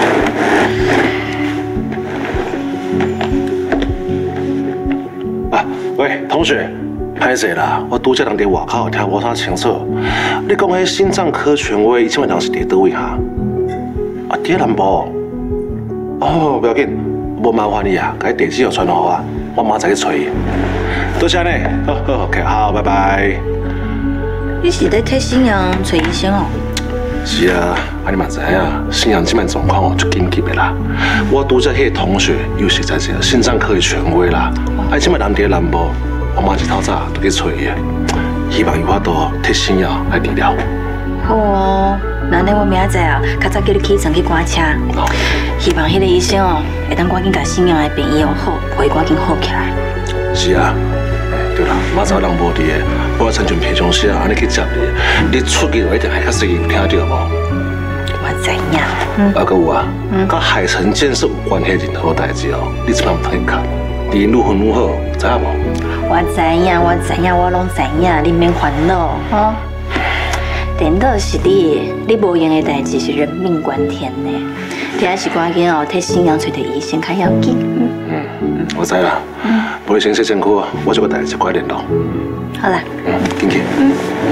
Speaker 5: 啊，喂，同学。歹势啦，我拄则人伫外口听无啥清楚。你讲迄心脏科权威，以前的人是伫倒位哈？啊，伫南部。哦，不要紧，无麻烦你啊，甲伊地址又传互我，我马上去找伊。多谢呢，好好 ，OK， 好，拜拜。
Speaker 19: 你是咧替新阳找医生哦？
Speaker 5: 是啊，啊你嘛知影，新阳即摆状况哦，足紧急的啦。我拄则迄个同学又是在一个心脏科的权威啦，啊，即摆人伫南部。我妈一透早就去找伊，希望有法度替新瑶来治疗。
Speaker 19: 好哦，那呢我明仔载啊，较早叫你起床去赶车。哦、希望迄个医生哦，会当赶紧甲新瑶的病医好，陪伊赶紧好起来。
Speaker 5: 是啊，对啦，明仔人无伫的，我亲像平常时啊，安尼去接你，你出去就一定还较适应，听到无？
Speaker 19: 我知影。嗯。
Speaker 5: 啊，搁有啊，甲海城建设有关系任何代志哦，你千万唔通看。你愈分愈好，知影无？
Speaker 19: 我知影，我知影，我拢知影，你免烦恼，吼。颠倒是你，你无用的代志是人命关天的，听是赶紧哦，替新阳找着医生较要紧。嗯
Speaker 5: 嗯，我知啦。嗯，不先说辛苦啊，我这个代志快联络。
Speaker 19: 好啦。
Speaker 5: 嗯，紧去。
Speaker 19: 嗯。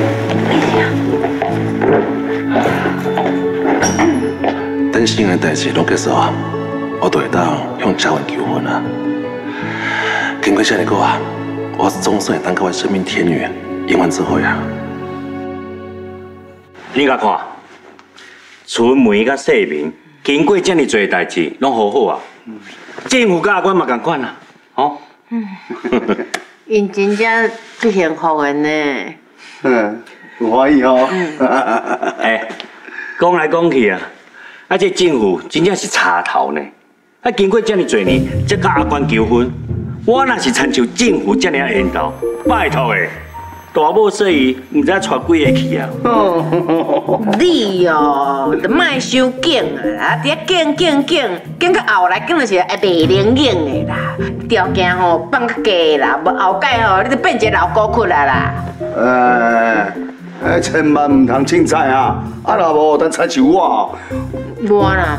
Speaker 19: 哎
Speaker 5: 呀。等新阳的代志拢结束啊，我就会当向家文求婚啊。经过这样的啊，我总算会当跟我生命天女永远做伙啊！
Speaker 8: 你甲看，春梅甲世明经过这么多代志，拢好好啊。政府甲阿官嘛共款啊，吼。
Speaker 20: 嗯，因真正足幸福的呢。
Speaker 16: 嗯，有欢喜吼。
Speaker 8: 哎，讲来讲去啊，啊这政府真正是插头呢。啊经过这么多年，才甲阿官求婚。我若是参照政府这样的引导，拜托诶， 大某说伊唔知带几个去啊？
Speaker 20: 你哦，就莫伤紧啊！伫遐紧紧紧紧到后来，紧就是会袂灵应的啦。条件吼放较低啦，无后盖吼，你就变一个老古骨啦啦。
Speaker 16: 哎，哎，千万唔通凊彩啊！啊，若无等惨像我哦。
Speaker 20: 我啦。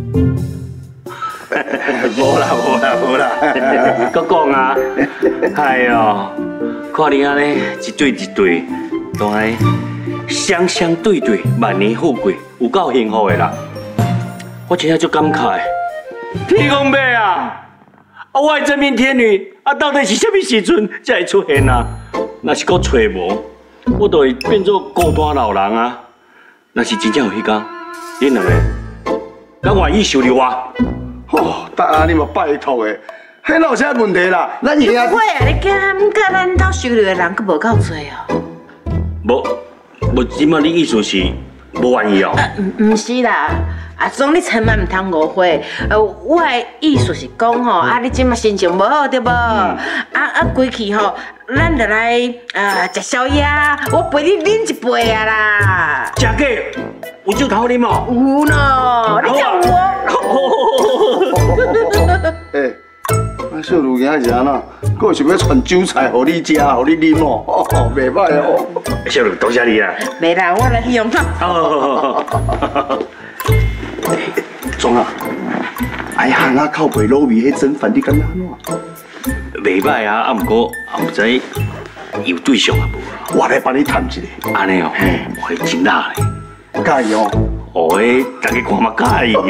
Speaker 16: 无啦无啦无啦，
Speaker 8: 搁讲啊，哎哟，看你安尼一对一对，都安尼相相对对，万年富贵，有够幸福的啦！我真正足感慨。天公伯啊，啊我的真命天女啊，到底是什么时阵才会出现啊？若是搁找无，我就会变做孤单老人啊！若是真正有迄天，恁两个敢愿意收留我？
Speaker 16: 哦，大阿你嘛拜托的，迄哪有啥问题啦？咱兄
Speaker 20: 会啊，你惊唔甲咱兜收留的人，佫无够多哦。
Speaker 8: 无，无，即马你意思是无愿意哦？
Speaker 20: 唔唔是啦，阿总你千万唔通误会。呃，我的意思是讲吼，啊，你即马心情无好对无？啊啊，归去吼，咱就来呃食宵夜，我陪你饮一杯啊啦。
Speaker 8: 食假？有酒头啉哦？
Speaker 20: 有咯，你叫我。
Speaker 16: 哎，啊，小女囝是安那？佫想要传酒菜互你食，互你啉哦，哦，袂歹哦。
Speaker 8: 小女，多谢你啊。
Speaker 20: 袂啦，我来去用汤。
Speaker 8: 哦。
Speaker 16: 总啊，哎呀，那靠背卤味迄蒸饭你感觉安怎？
Speaker 8: 袂歹啊，啊，毋过啊，毋知有对象啊无？
Speaker 16: 我来帮你谈一个。
Speaker 8: 安尼哦，我会真辣嘞。
Speaker 16: 介意哦？
Speaker 8: 哦，诶，大家看嘛介意。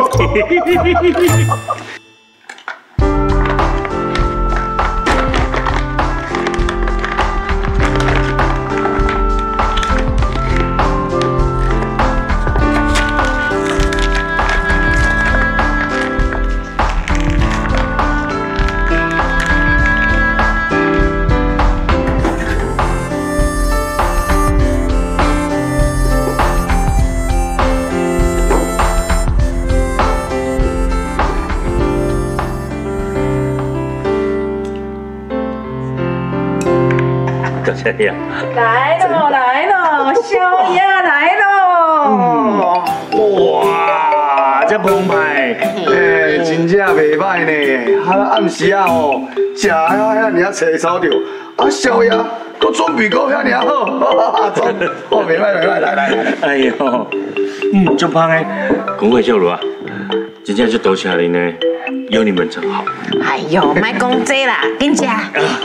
Speaker 20: 来喽来喽，宵夜来喽！
Speaker 8: 哇，这澎湃，
Speaker 16: 哎，真正袂歹呢。啊，暗时啊吼，食遐遐尔青草着，啊宵夜搁准备搁遐尔好，总哦袂歹袂歹，来来来。
Speaker 8: 哎呦，嗯，足芳诶，讲话小卢啊，真正足多谢你呢，有你们真好。
Speaker 20: 哎呦，莫讲这啦，紧食。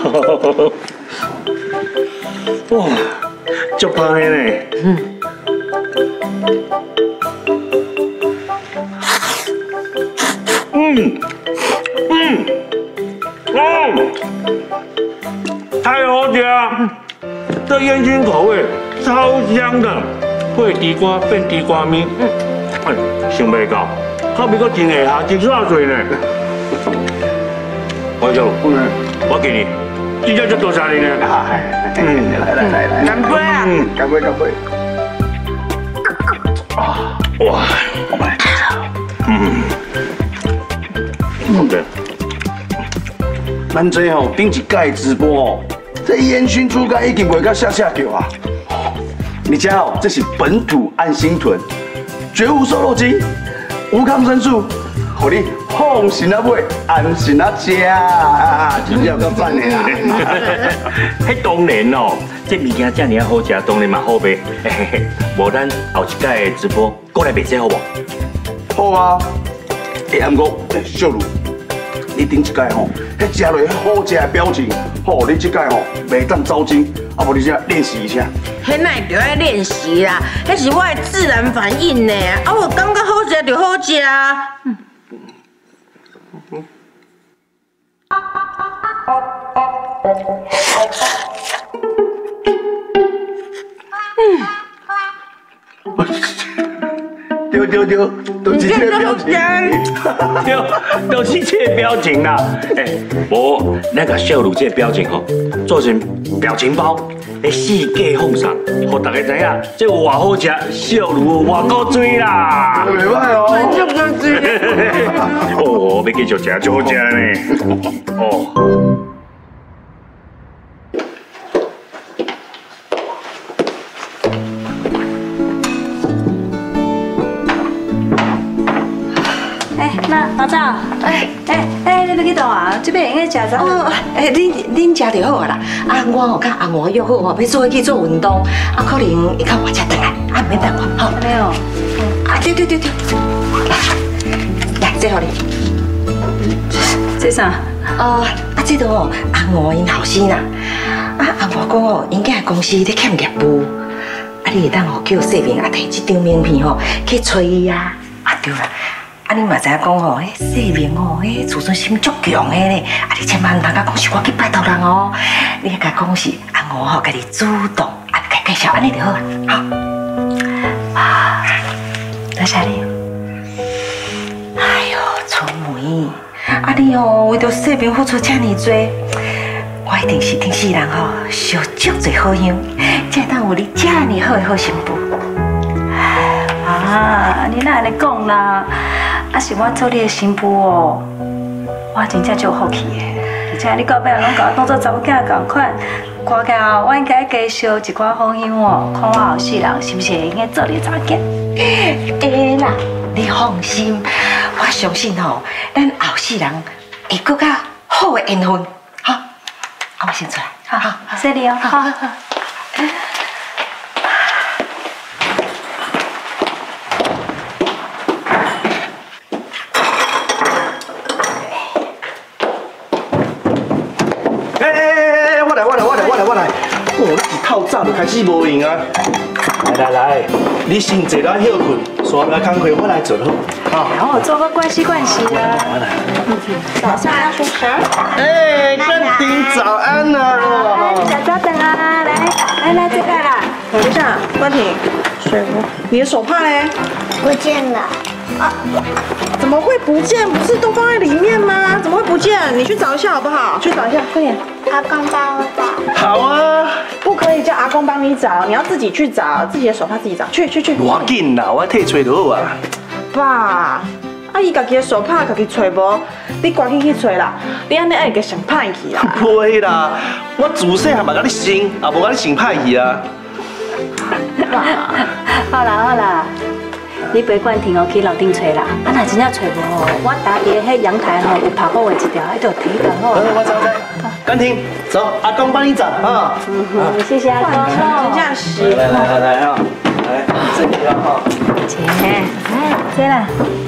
Speaker 8: 哇，足芳诶呢。嗯。嗯嗯嗯，太好吃了！这烟熏口味超香的，配地瓜变地瓜米，嗯，哎，想袂到，口味搁真下下，真爽脆呢。我就，我给你，真正就多谢你呢。
Speaker 16: 嗯，来来来来，
Speaker 20: 干杯啊！
Speaker 16: 嗯，干杯干杯。
Speaker 8: 啊，哇，我们来尝尝。嗯。对，
Speaker 16: 咱这吼顶一届直播哦，这烟熏猪肝已经卖到下下叫啊！而且哦，这是本土安心豚，绝无瘦肉精，无抗生素，互你放心啊买，安心啊吃啊！真正够赞的啊！
Speaker 8: 迄当然哦，这物件这尔好食，当然嘛好卖。嘿嘿嘿，无咱后一届直播过来卖这好无？
Speaker 16: 好啊！哎，毋过小卢。你顶一届吼，迄食落好食的表情，吼，你这届吼袂当走精，啊无你先练习一下。
Speaker 20: 迄那就要练习啦，迄是我的自然反应呢。啊，我感觉好食就好食啊。嗯。
Speaker 16: 嗯。丢丢丢，都是这个表情，
Speaker 8: 丢，都是这个表情啦。哎，无那个小卢这个表情吼，做成表情包，来四界奉上，互大家知影，这有偌好食，小卢有偌够水啦。
Speaker 16: 袂歹哦，
Speaker 20: 足够水。
Speaker 8: 哦，要继续食，足好食呢。哦。
Speaker 13: 阿早，哎哎哎，你要去倒啊？这边应该食早。
Speaker 7: 哦，哎，恁恁食就好啊啦。啊，我哦甲阿娥约好哦，要做去做运动，啊，可能会较晚才回来，啊，免等我。好，
Speaker 13: 没有。
Speaker 7: 啊，对对对对。来，这互你。
Speaker 13: 这啥？
Speaker 7: 哦，啊，这都哦，阿娥因后生啦。啊，阿娥讲哦，因家公司咧欠业务，啊，你会当哦叫细明啊摕这张名片吼去催伊啊。啊，对啦。啊，你嘛知影讲吼，迄细明吼，迄自尊心足强的咧。啊，你千万唔通甲讲是我去拜托人哦。你甲讲是阿娥吼，家己主动，啊，甲介绍安尼就好啊。好。啊，多谢你。哎呦，春梅，啊你哦为着细明付出遮尔多，我一定是顶世人吼烧足侪好香，才当有你遮尔好的好媳妇。
Speaker 13: 啊，你哪安尼讲啦？啊，是我做你的新妇哦，我真正足福气的。而且你到尾拢甲我当做查某囝共款，看起来我应该加烧一寡好香哦，看我后世人是不是会应该做你查某囝？
Speaker 7: 会啦，你放心，我相信吼，咱后世人会更较好的缘分。好，我先出来。
Speaker 13: 好好，谢你哦。好好好。
Speaker 6: 透早就开始无用啊！来来来，你先坐来休困，刷牙工课我来做好。
Speaker 13: 然后做个关系关系啊。
Speaker 15: 早上要出神。
Speaker 6: 哎，冠廷早安啊！
Speaker 13: 早早等啊，来来来，这个啦。
Speaker 15: 等一下，冠廷，水壶，你的手帕嘞？
Speaker 14: 不见了。
Speaker 15: 啊？怎么会不见？不是都放在里面吗？怎么会不见？你去找一下好不好？去找一下，快点。
Speaker 14: 阿公帮我找。
Speaker 6: 好啊。
Speaker 15: 不可以叫阿公帮你找，你要自己去找，自己的手帕自己找。去去去。
Speaker 6: 我紧啦，我替找就好啊。
Speaker 15: 爸，阿姨家己的手帕家己找无，你赶紧去找啦。你安尼爱个想歹去啦。
Speaker 6: 不会啦，我自细汉嘛甲你生，也无甲你生歹去啊。
Speaker 13: 好啦好啦。你陪冠廷哦去楼顶找啦，啊若真正找无哦，我打伫迄阳台吼有拍好的一条，迄条提干好。
Speaker 6: 我走走。冠廷，走，阿公帮你找啊。
Speaker 13: 嗯，谢谢阿公。
Speaker 15: 真正是。
Speaker 6: 来来来来哈，来这里了哈。
Speaker 13: 姐，来，这啦。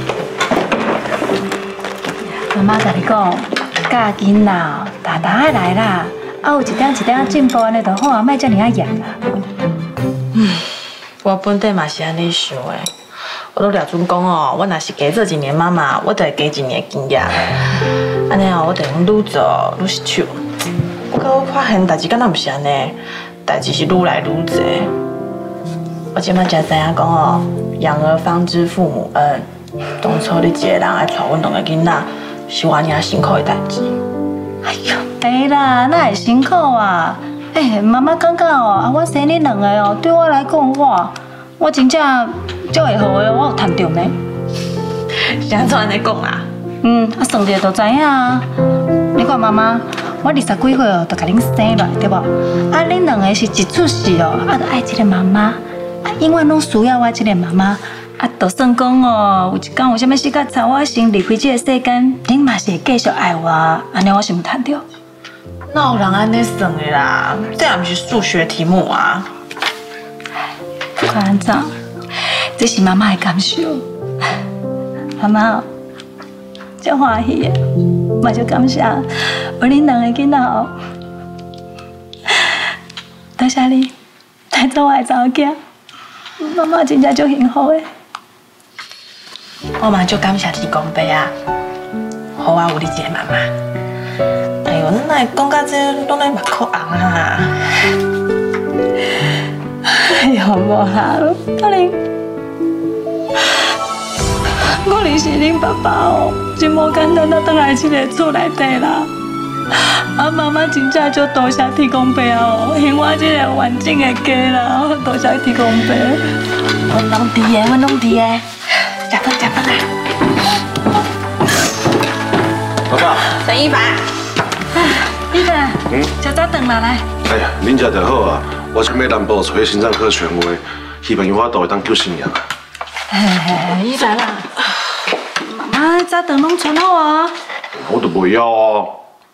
Speaker 13: 妈妈甲你讲，教囡仔大大爱来啦，啊有一点一点进步安尼就好啊，莫遮尔啊严啦。
Speaker 20: 嗯，我本底嘛是安尼想的。我都廖准讲哦，我若是加做一年妈妈，我就会加一年经验。安尼哦，我就用愈做愈失手。不过我发现代志敢若毋是安尼，代志是愈来愈多。我即摆才知影讲哦，养儿方知父母恩。当初你一个人爱带阮两个囡仔，是我尔辛苦的代志。
Speaker 13: 哎呦，哎啦，那会辛苦啊！哎，妈妈感觉哦，啊，我生你两个哦，对我来讲哇，我真正。足会好的，我有赚到呢。
Speaker 20: 是安怎安尼讲啊？
Speaker 13: 嗯，啊算者就知影啊。你看妈妈，我二十几岁哦，就甲恁生落，对无？啊，恁两个是一出世哦，啊，就爱一个妈妈，啊，永远拢需要我一个妈妈。啊，就算讲哦，有一天有啥物事甲吵我先离开这个世间，恁嘛是会继续爱我，安尼我是毋赚到。
Speaker 20: 哪有人安尼算的啦？这也毋是数学题目啊。
Speaker 13: 不管安怎。这是妈妈的感受，妈妈，真欢喜的，嘛就感谢有恁两个囡仔哦，多谢你来做我的查某囝，妈妈真正足幸福的。
Speaker 20: 我嘛足感谢你公伯啊，好我有你一个妈妈。哎呦，恁哪会讲到这拢在目眶红啊？
Speaker 13: 哎呦，无啦，可能。我认识恁爸爸哦，真无简单，啊，倒来这个厝内底啦。啊，妈妈真正足多谢天公伯哦，还我这个完整的家啦，多谢天公伯。
Speaker 20: 阮拢伫的，阮拢伫的，食饭食饭啊！
Speaker 5: 爸爸，
Speaker 20: 陈一凡，
Speaker 13: 一凡，
Speaker 5: 嗯，
Speaker 13: 早早转来来。
Speaker 5: 哎呀，恁食就好啊，我想要南部找心脏科权威，希望有法度会当救新娘。
Speaker 13: 哎，一凡啦，妈妈啊，早顿拢穿好啊。
Speaker 16: 我都袂晓啊。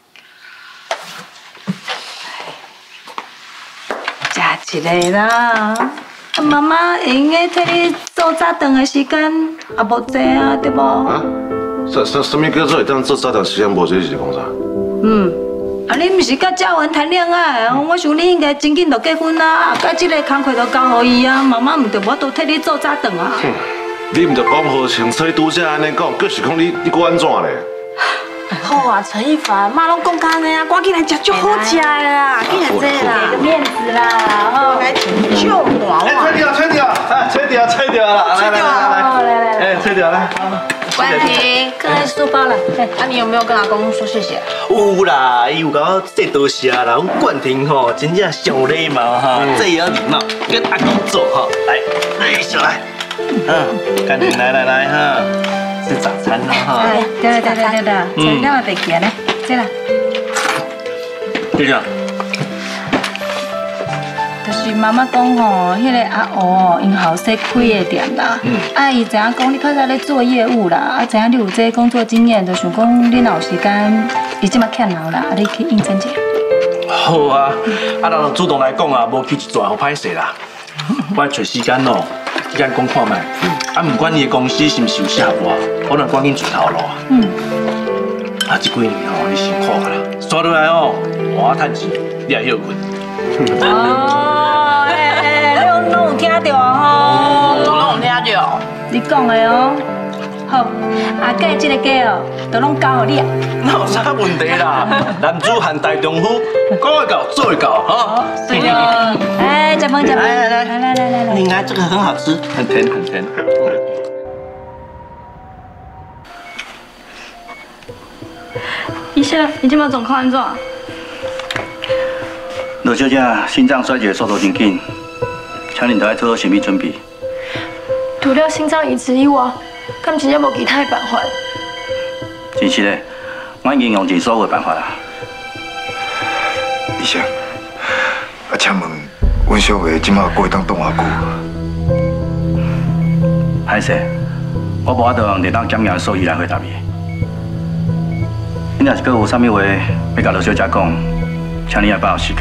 Speaker 13: 食一个啦。啊，妈妈会用个替你做早顿的时间也无济啊，对无？
Speaker 16: 啊？什什什么叫做会当做早顿时间无济是讲啥？
Speaker 13: 嗯。啊，你毋是甲嘉文谈恋爱？我想你应该真紧就结婚啊，甲这个工课就交予伊啊，妈妈毋着我都替你做早顿啊。
Speaker 16: 你毋着讲好清楚，拄则安尼讲，佫是讲你你佫安怎咧？
Speaker 20: 好啊，陈一凡，妈拢讲安尼啊，赶紧来食足好食的啦，紧来坐啦，
Speaker 13: 给个面子啦，
Speaker 20: 哦，来就我。
Speaker 6: 哎，吹掉，吹掉，哎，吹掉，吹掉了，来来来来来，哎，吹掉来。
Speaker 20: 冠廷，
Speaker 13: 刚才书包了，
Speaker 20: 啊，你有没有跟阿公说谢谢？
Speaker 6: 有啦，伊有甲我说多谢啦，阮冠廷吼，真正上礼貌哈，最有礼貌，跟阿公做哈，来，来，小来，嗯，冠廷来来来哈。吃早餐了哈！
Speaker 13: 哎，对了对了对了，材料也别记咧，对啦。
Speaker 8: 对了。
Speaker 13: 就是妈妈讲吼，迄个阿欧哦，因后生开的店啦，啊，伊知影讲你较早咧做业务啦，啊，知影你有这个工作经验，就想讲你若有时间，伊即马欠劳啦，啊，你去应征一下。
Speaker 6: 好啊，啊，人主动来讲啊，无去一抓好歹势啦。我找时间哦，时间讲看卖。啊，不管伊的公司是毋是有适合我，我能赶紧转头路啊。嗯。啊，这几年哦，你辛苦啊啦，刷落来哦，我趁钱，你也休困。
Speaker 13: 哦，哎，你拢有听到啊吼？
Speaker 20: 拢有听到。
Speaker 13: 你讲的哦。好，啊，介这个家哦，都拢交予你啊。
Speaker 6: 哪有啥问题啦？男子汉大丈夫，讲会到做会到，哈。
Speaker 13: 对哦。哎，加饭加饭，来来来来来来来。
Speaker 6: 你看这个很好吃，很甜很甜。
Speaker 13: 医生，你今麦状况安怎？
Speaker 10: 罗小姐心脏衰竭速度真紧，请恁都要做好心理准备。
Speaker 21: 除了心脏移植以外，敢真正无其他办法？
Speaker 10: 真是嘞，我已经用尽所有的办法啦。
Speaker 9: 医生，啊，请问，阮小妹即马过会当冻偌久？
Speaker 10: 歹势，我无法度用电脑检验的数据来回答你。你若是阁有啥物话要甲罗小姐讲，请你来把握时间。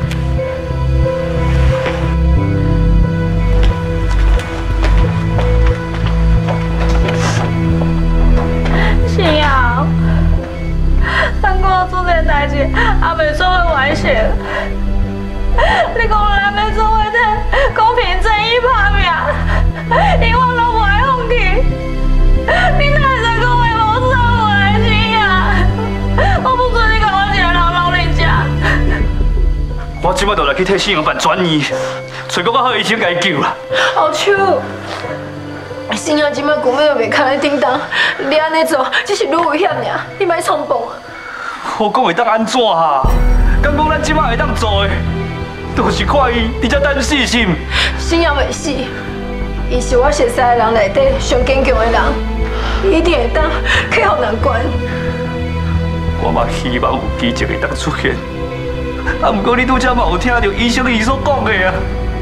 Speaker 21: 信阳，咱讲做这代志，也未做伙完成。你讲咱要做伙替公平正义拍拼，因为我拢不爱放弃。你哪会使讲话无错无爱心啊？我不准你甲我一个老老人家。
Speaker 10: 我即摆就来去替信阳办转移，找个较好医生甲伊救啦。
Speaker 21: 好手。信阳今麦根本就袂堪来叮当，你安尼做只是愈危险尔，你莫冲动啊！
Speaker 10: 我讲会当安怎啊？敢讲咱即摆会当做的，就是看伊伫遮等死心。
Speaker 21: 信阳袂死，伊是我熟悉的人内底上坚强的人，伊一定会当克服难关。
Speaker 10: 我嘛希望有奇迹会当出现，啊，不过你拄则嘛有听到医生伊所讲的啊。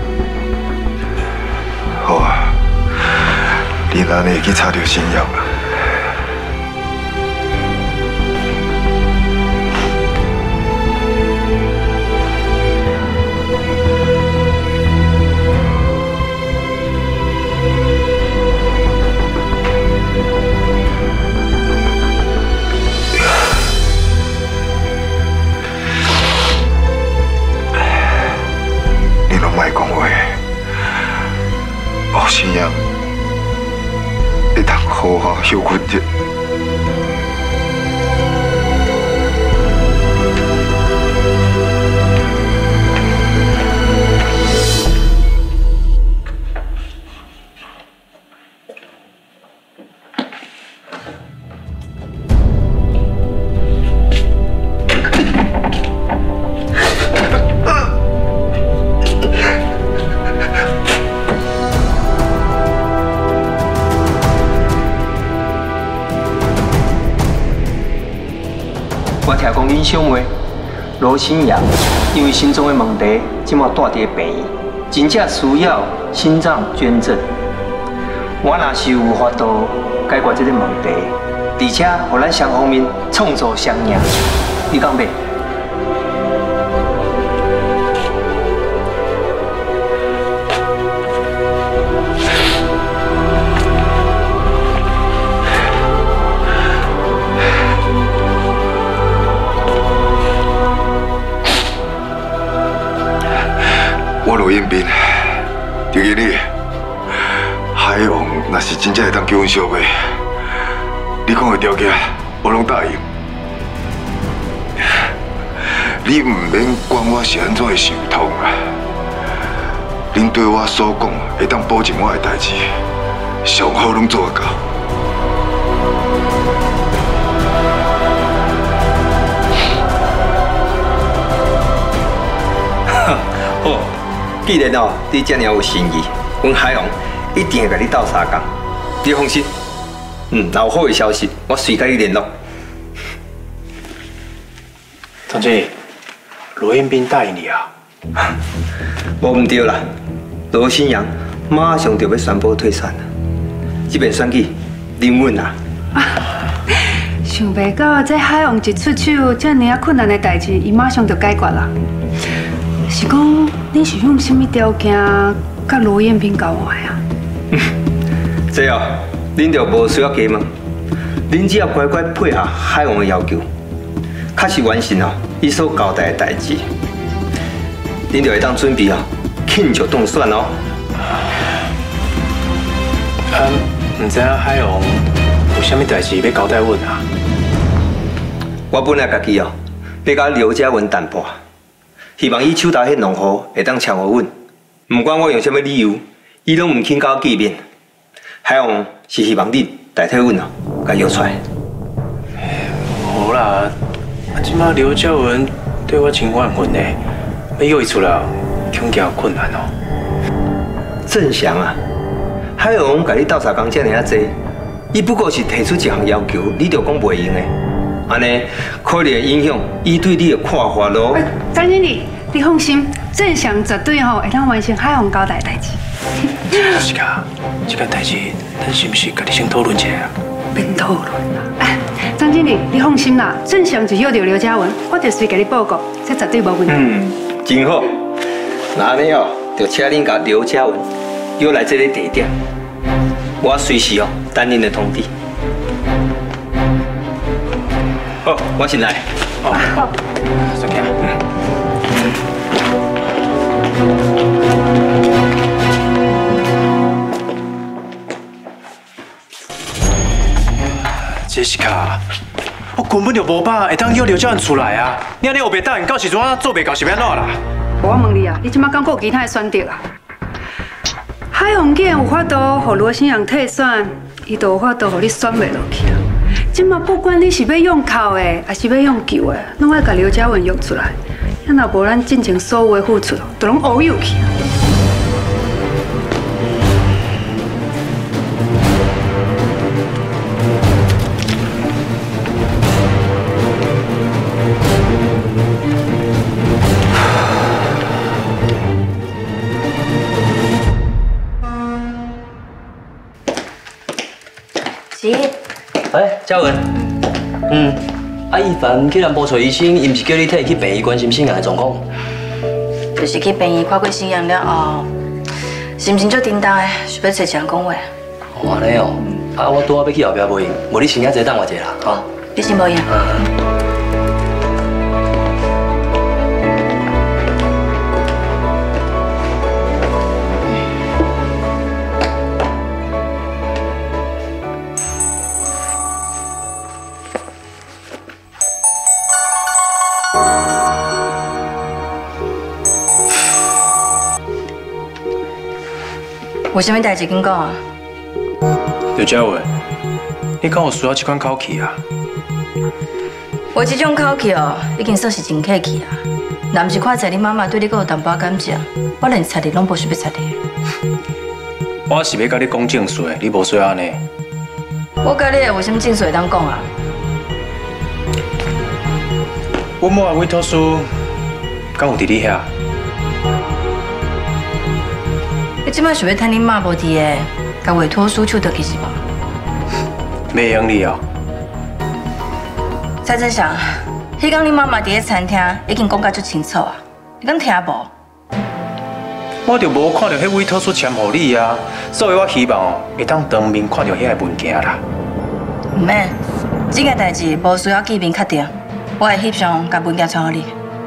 Speaker 9: 好啊。你哪会去查到信阳啊？你拢莫讲话，哦，信阳。会当好好休困者。
Speaker 11: 我听讲恁小妹罗新阳，因为心中的问题，即马住伫病院，真正需要心脏捐赠。我若是有法度解决这个问题， 而且互咱双方面创造双赢，你讲袂？
Speaker 9: 我罗彦斌，刘经理，海王若是真正会当结婚相陪，你讲的条件我拢答应。你唔免管我是安怎的想通啊，恁对我所讲会当保证我的代志，上好拢做得到。
Speaker 11: 好。既然哦，你这么有心意，阮海王一定会甲你斗相共。你放心，嗯，有好的消息，我随甲你联络。
Speaker 5: 同志，罗彦斌答应你啊？
Speaker 11: 无唔对啦，罗新阳马上就要宣布退选啦。这边选举林稳啊！
Speaker 13: 想袂到这海王一出手，这么啊困难的代志，伊马上就解决啦。是讲，你是用什么条件甲罗彦斌交换啊？
Speaker 11: 这哦，恁就无需要加问，恁只要乖乖配合海王的要求，确实完成哦伊所交代的代志，恁就会当准备哦庆祝当选哦。
Speaker 5: 啊，唔知影海王有啥物代志要交代阮啊？
Speaker 11: 我本来家己哦要甲刘家文谈判。希望伊手头迄农户会当请我稳，不管我用什么理由，伊拢唔肯甲我见面。海王是希望你代替阮哦，甲约出来。
Speaker 5: 好啦，啊，即马刘嘉文对我真怨恨呢，要约伊出来，恐惊有困难哦。
Speaker 11: 正常啊，海王甲你斗相共遮尔啊济，伊不过是提出一项要求，你就讲袂用的。安尼可能会影响伊对你的看法咯。
Speaker 13: 张经理，你放心，正常绝对吼会当完成海王交代的代志。
Speaker 5: 是噶，这个代志，咱是不是家己先讨论一下啊？
Speaker 13: 免讨论啦。哎，张经理，你放心啦，正常就约到刘嘉文，我就随甲你报告，这绝对无问题。
Speaker 11: 嗯，真好。那安尼哦，就请恁甲刘嘉文约来这个地点，我随时哦等恁的通知。好，我先来。
Speaker 5: 哦，好，再见。杰西卡，我根本就无把会当约刘教授出来啊！你安尼后袂答应，到时阵我做袂到是要安怎啦？
Speaker 13: 我问你啊，你即马敢有其他的选择啊？海王既然有法度，互罗新阳退选，伊就有法度，互你选袂落去啊！即马不管你是要用靠的，还是要用旧的，拢爱甲刘嘉文约出来。要若无，咱进前所有的付出，都拢乌有去。
Speaker 19: 是。
Speaker 4: 哎，嘉文，嗯，啊，一凡去南部找医生，伊毋是叫你替伊去病院关心新阳的状况？
Speaker 19: 就是去病院看过新阳了后，心情足沉重的，想要找一人讲话。
Speaker 4: 哦，安尼哦，啊，我拄好要去后壁无闲，无你先仔坐等我一下啦，吼。
Speaker 19: 你先无闲。有啥物代志紧讲啊？
Speaker 5: 刘嘉文，你敢有需要这款口气啊？
Speaker 19: 我这种口气哦，已经算是真客气啊。若毋是看在你妈妈对你阁有淡薄感情，我连插你拢无想要插你。
Speaker 5: 我是要甲你讲正事，你无需要安尼。
Speaker 19: 我甲你有啥物正事会当讲啊？
Speaker 5: 我某的委托书敢有伫你遐？
Speaker 19: 你即摆想要趁你妈无伫的，甲委托书手倒去是无？
Speaker 5: 袂用你哦，
Speaker 7: 蔡正祥，迄天你妈妈伫咧餐厅已经讲甲足清楚啊，你敢听无？
Speaker 5: 我就无看到迄位特殊签互你啊，所以我希望哦，会当当面看到遐个文件啦。
Speaker 7: 唔免，这个代志无需要见面确定，我会翕相甲文件传互你。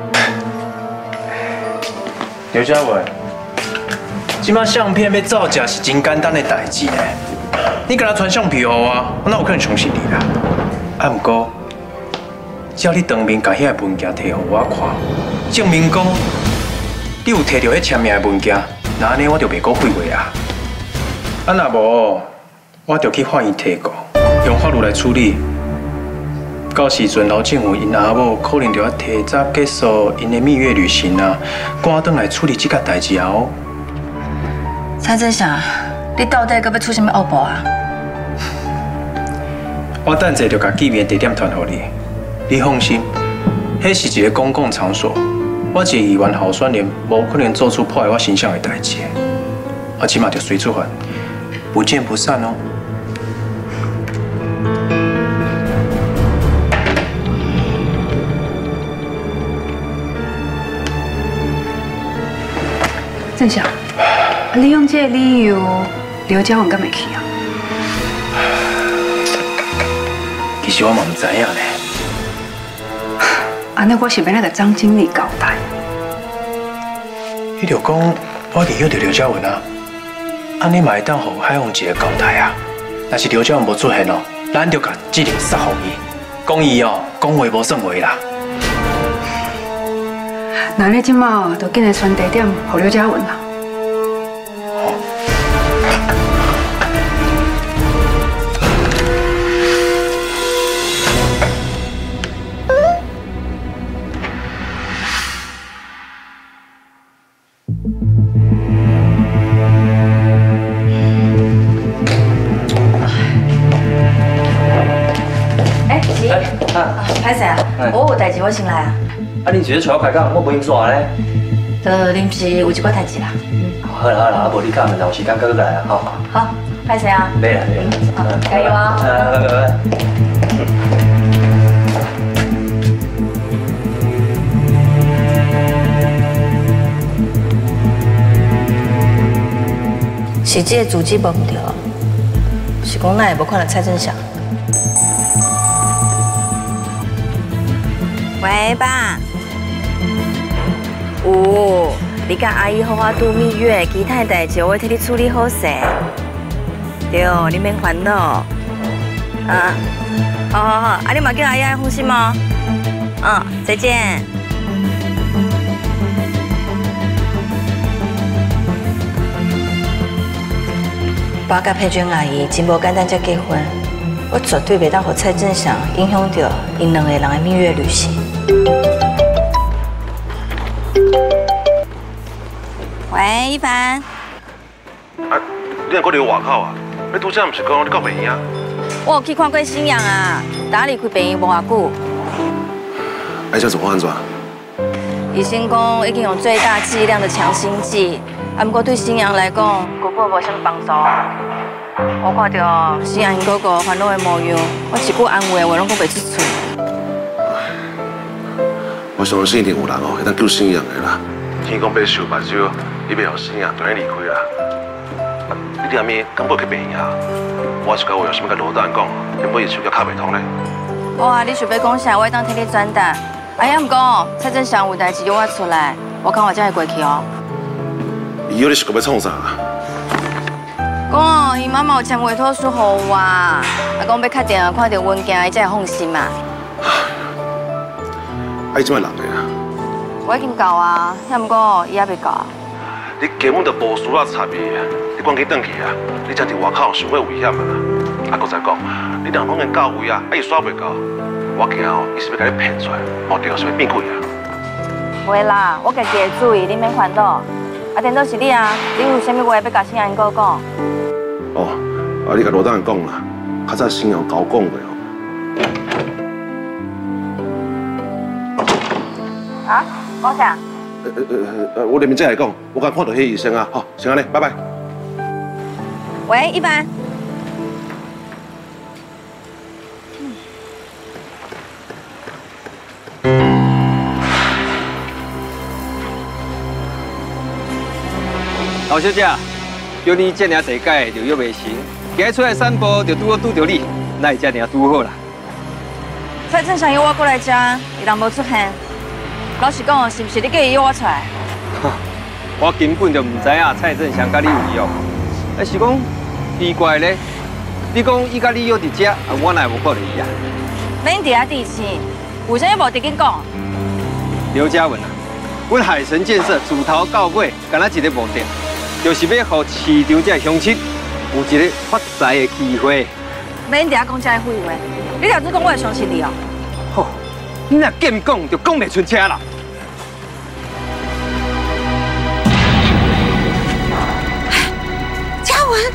Speaker 5: 刘嘉伟，即摆相片要造假是真简单的代志呢。你甲他传相片互我，我哪有可能相信你啦？啊，毋过，只要你当面甲遐个文件摕互我看，证明讲你有摕到迄签名的文件，那安尼我就袂阁废话啊。啊，若无，我就去法院提告，用法律来处理。到时阵老政府因阿某可能就要提早结束因的蜜月旅行啊，赶转来处理这个代志啊哦。
Speaker 7: 蔡正祥，你到底搁要出什么恶报啊？
Speaker 5: 我等下就甲见面地点传互你，你放心，迄是一个公共场所，我一个议员候选人，无可能做出破坏我形象的代志。我起码就随出还，不见不散哦。
Speaker 3: 正祥，你用这个理由，刘嘉文敢会去啊？
Speaker 5: 其实我嘛唔知影呢。
Speaker 3: 安尼我是要来甲张经理交代。
Speaker 5: 你就讲我已经约到刘嘉文啊，安尼嘛会当互海虹一个交代啊。若是刘嘉文无出现哦，咱就甲指令塞互伊，讲伊哦讲话无算话啦。
Speaker 3: 那你即马就紧来传地点，互刘嘉文啦。
Speaker 7: 歹势啊，我有代志，我先来啊。
Speaker 4: 啊，你直接找我开讲，我无用煞咧。
Speaker 7: 就临时有一寡代志啦。
Speaker 4: 好啦好啦，啊无你讲，有时间再过来啊，好。
Speaker 7: 好，歹势啊。
Speaker 4: 袂啦袂啦，
Speaker 7: 加油啊！
Speaker 4: 拜拜拜。
Speaker 7: 是这个组织无唔对，是讲咱会无看到蔡正祥。喂，爸。有，你甲阿姨好好度蜜月，其他代志我会替你处理好势。对，你免烦恼。啊，好好好，啊你嘛叫阿姨爱放心哦。嗯，再见。爸甲佩娟阿姨真无简单才结婚，我绝对袂当互蔡正祥影响到因两个人的蜜月旅行。喂，一凡。
Speaker 16: 啊，你若搁留外口啊？你拄则毋是讲你到病院啊？
Speaker 7: 我有去看过新阳啊，打离开病院无偌久。
Speaker 16: 哎，这怎么安怎？
Speaker 7: 医生讲已经用最大剂量的强心剂，啊，不过对新阳来讲根本无啥帮助。我看到新阳因哥哥烦恼的模样，我一句安慰的话拢讲袂出嘴。
Speaker 16: 我相信一定有人哦，会当救新阳的啦。天公伯受目睭，你袂互新阳突然离开啦。啊，你连面敢要去病院啊？我是讲话有啥物甲罗丹讲，连尾伊手脚卡袂通咧。
Speaker 7: 哇，你想要讲啥？我会当替你转达。哎呀，唔过蔡正祥有代志约我出来，我看我才会过去哦。
Speaker 16: 以后你是要创啥？
Speaker 7: 讲哦，伊妈妈有签委托书互我，啊讲要确定看到文件，伊才会放心嘛。
Speaker 16: 哎，这摆人的啊？
Speaker 7: 我已经到啊，遐唔过伊还未到。
Speaker 16: 你根本就无需要插伊，你赶紧转去啊！你才伫外口伤过危险啊！啊，搁再讲，你若拢已到位啊，啊伊煞袂到，我惊哦，伊是要甲你骗出来，目的是要变鬼啊！
Speaker 7: 袂啦，我家己会注意，你免烦恼。啊，颠倒是你啊，你有啥物话要甲新阳因哥讲？
Speaker 16: 哦，啊，你甲罗大人讲啦，较早新阳交讲过哦。
Speaker 7: 啊？讲啥？
Speaker 16: 呃呃呃，我连面再来讲，我刚看到迄医生啊，好，先安尼，拜拜。
Speaker 7: 喂，一凡。
Speaker 2: 郝小姐，叫你这尔侪改就约袂成，今日出来散步就拄好拄着你，那会这尔拄好啦。
Speaker 18: 蔡正祥约我过来吃，伊人无出现。老实讲，是不是你故意约我出来？
Speaker 2: 我根本就唔知影蔡正祥甲你有约，还是讲奇怪咧？你讲伊甲你约伫遮，啊，我哪会无看到伊啊？
Speaker 18: 免伫遐地气，有啥无直紧讲？
Speaker 2: 刘嘉文啊，阮海神建设自头到尾，干那一个目的，就是要互市场这乡亲有一个发财的机会。
Speaker 18: 免伫遐讲这废话，你条子讲我会相信你哦。
Speaker 2: 吼，你若见讲就讲袂出车啦。
Speaker 15: 嘉文。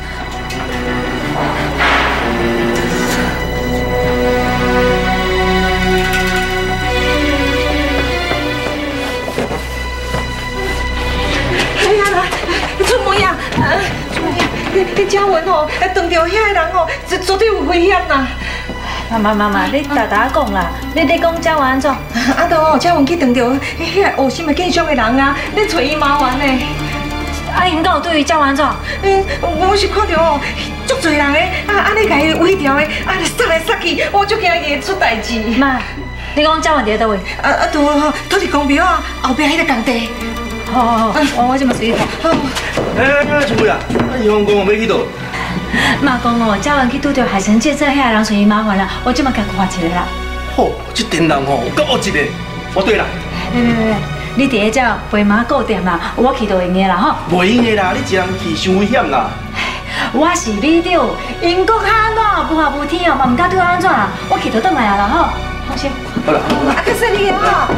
Speaker 15: 出门啊！出门，你你嘉文哦，撞到遐个人哦，绝对有危险啦！
Speaker 13: 妈妈妈妈，你大大讲啦，你你讲嘉文安怎？
Speaker 15: 啊都哦，嘉文去撞到遐个恶心的见伤的人啊，你找伊麻烦呢。
Speaker 13: 啊，因敢有对于嘉文安怎？
Speaker 15: 嗯，我是看到哦，足侪人的，啊啊，你甲伊围掉的，啊，杀来杀去，我足惊伊会出代志。
Speaker 13: 妈，你讲嘉文伫倒位？
Speaker 15: 啊啊，都哦，土地公庙啊，后壁迄个工地。
Speaker 13: 好好好，我我这么随意看。
Speaker 15: 好。
Speaker 6: 哎哎哎，出去啊！啊，伊方讲我要去倒。
Speaker 13: 妈讲哦，嘉文去拄着海神建设遐个人找伊麻烦啦，我即马甲看一个啦。
Speaker 6: 吼，这店人吼有够恶一个。我对啦。
Speaker 13: 别别别，你伫个遮陪妈顾店啦，我去就用的啦吼。
Speaker 6: 袂用的啦，你一人去伤危险啦。
Speaker 13: 我是李长，英国安怎不下不天哦，嘛唔敢对我安怎啦，我去就转来啊啦吼，放心。
Speaker 6: 好啦。
Speaker 15: 啊，可是你哦。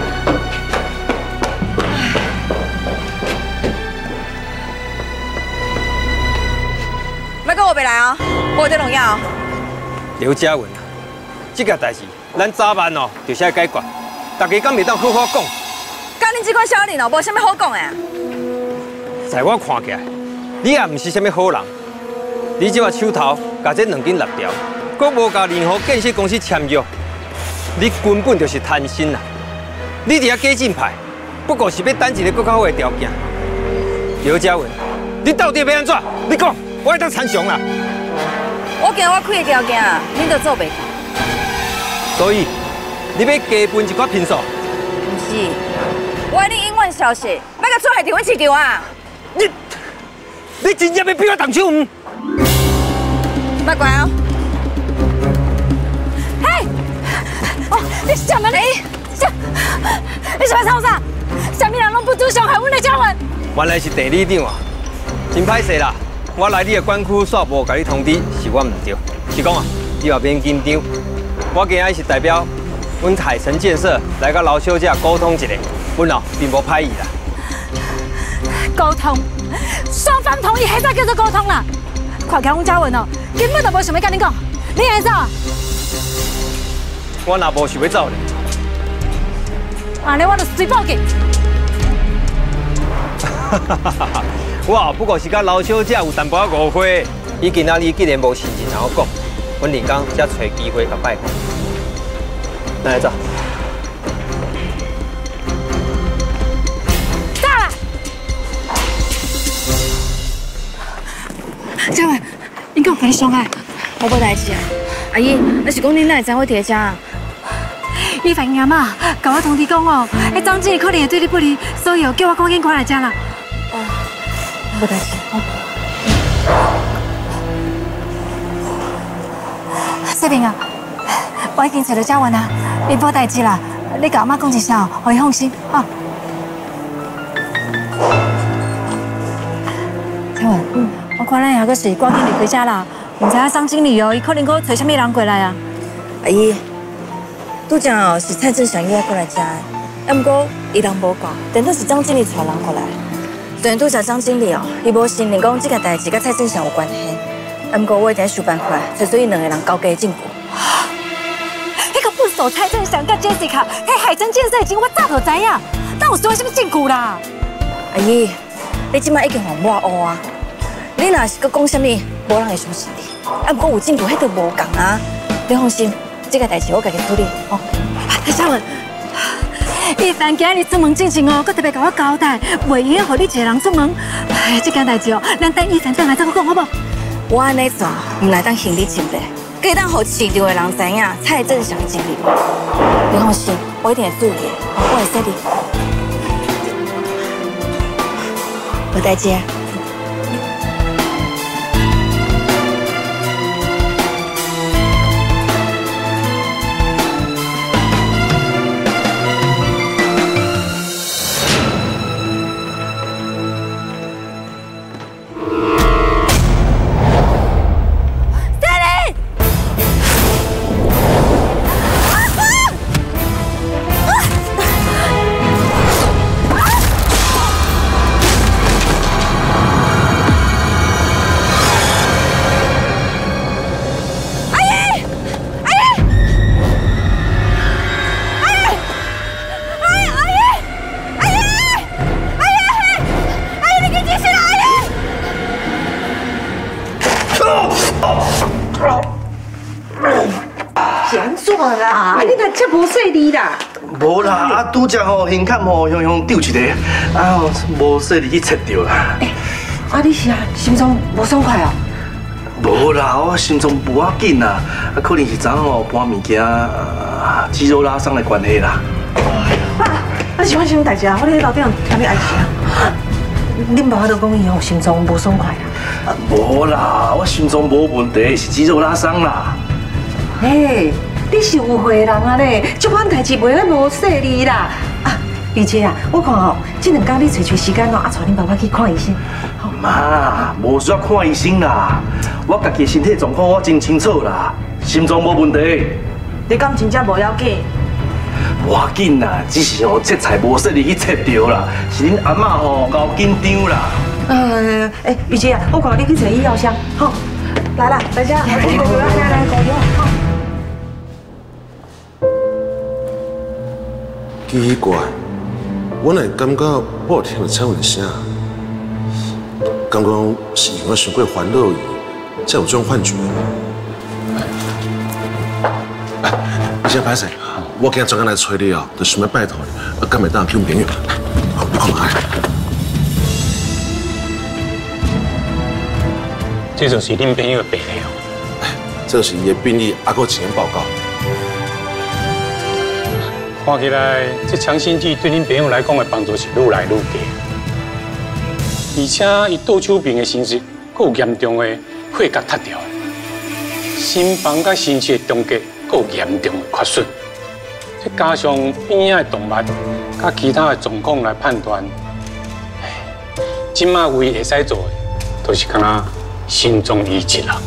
Speaker 18: 别跟我别来哦，我有在荣耀。
Speaker 2: 刘嘉文啊，这个代志咱早晚哦就是要解决，大家敢袂当好好讲？
Speaker 18: 甲恁这款小人哦，无啥物好讲的啊。
Speaker 2: 在我看起来，你也唔是啥物好人。你这把手头甲这两间立条，阁无甲任何建设公司签约，你根本就是贪心啦！你伫遐假进派，不过是要等一个更较好的条件。刘嘉文，你到底要安怎？你讲，我会当参详啦。
Speaker 18: 我惊我开的条件，恁都做袂到。
Speaker 2: 所以，你要加分一寡评数。
Speaker 18: 唔是，我恁永远消息，要甲出海调阮市场啊！
Speaker 2: 你，你真正要逼我动手唔？
Speaker 18: 别怪哦！嘿，哦，你什么你？什？你什么操啥？什么人拢不准伤害阮的家人？
Speaker 2: 原来是地理长啊，真歹势啦！我来你的管区煞无甲你通知，是我唔对。是讲啊，你也免紧张。我今日是代表阮海神建设来甲老小姐沟通一下，阮哦并无歹意啦。
Speaker 13: 沟通，双方同意，迄才叫做沟通啦。快讲阮嘉文哦，根本就无想要甲你讲，你会走？
Speaker 2: 我若无想要走咧，
Speaker 13: 安尼我就随报警。
Speaker 2: 我不过是甲老小姐有淡薄仔误会，伊今仔日既然无信任然后讲，阮连刚才找机会甲拜访。来走。
Speaker 13: 走啦！嘉文，你敢有甲你伤害？
Speaker 18: 我无代志啊。阿姨，那是讲恁哪会知我伫个遮啊？
Speaker 13: 你反映嘛，甲我通知讲哦，迄张经理可能会对你不利，所以哦叫我赶紧赶来遮啦。
Speaker 18: 哦，无代志。
Speaker 13: 世平啊，我已经找到嘉文啊，你无代志啦，你甲阿妈讲一声哦，互伊放心啊。嘉文，嗯，我看咱也阁是赶紧离开遮啦，唔知影张经理哦，伊可能阁找啥物人过来啊？
Speaker 18: 阿姨，拄则哦是蔡正祥约我过来遮的，啊毋过伊人无够，等到是张经理带人过来。虽然拄则张经理哦，伊无承认讲这个代志甲蔡正祥有关系。啊，不过我一定想办法，找出伊两个人交给证据。
Speaker 13: 迄个不守蔡正祥甲 Jessica， 迄海神建设已经我早就知影，但有需要什么证据啦？
Speaker 18: 阿姨，你即摆已经互我乌啊！你若是搁讲啥物，无人会相信你。啊，不过有证据，迄都无共啊！你放心，这个代志我家己处理。哦，
Speaker 13: 嘉文， 一凡今日出门之前哦，佮特别甲我交代，袂用让你一个人出门。哎，这件代志哦，咱等一凡转来再讲好不？
Speaker 18: 我安尼做，唔来当行李前辈，计当互市场的人知影蔡正祥经理。你放心，我一定会注意的，我会说你。有代志啊。
Speaker 15: 无说你啦，
Speaker 6: 无啦，啊，拄则吼胸坎吼雄雄丢一个，啊，无说你去切掉啦。
Speaker 15: 啊，你是啊，心脏无爽快哦？
Speaker 6: 无啦，我心脏无要紧啦，啊，可能是昨吼搬物件，啊，肌肉拉伤的关系啦。
Speaker 15: 啊，啊，是发生什么代志啊？我咧楼顶听你哀声。恁爸爸都讲伊吼心脏无爽快啦。
Speaker 6: 无啦，我心脏无问题，是肌肉拉伤啦。
Speaker 15: 嘿。 你是有会人啊咧，这款代志袂咧无说你啦。啊，玉姐啊，我看哦，这两天你找找时间哦，啊，带恁爸爸去看医生。
Speaker 6: 妈，无需要看医生啦，我家己身体状况我真清楚啦，心脏无问题。
Speaker 15: 你敢真正无要紧？
Speaker 6: 无要紧啦，只是哦切菜无说你去切掉啦，是恁阿嬷吼搞紧张啦。
Speaker 15: 呃，哎，玉姐啊，我看你去找医药箱，好，来啦，大家来来来来，搞药，好。
Speaker 12: 奇怪，我哪感觉我听了唱一声，刚刚是因为想过烦恼伊，才有这种幻觉。哎，你先歹势，我今日专工来找你哦，就想要拜托你，啊，敢会当去朋友？好，你看嘛。
Speaker 22: 这就是恁朋友的病历哦。
Speaker 12: 哎，这是伊的病历，还佫检验报告。
Speaker 22: 看起来，这强心剂对恁朋友来讲的帮助是愈来愈大，而且伊倒手病的形势，佫有严重的血压塌掉，心房甲心室的中隔佫有严重的缺损，再加上边仔的动脉甲其他的状况来判断，今麦唯一会使做的，就是敢若心脏移植啦。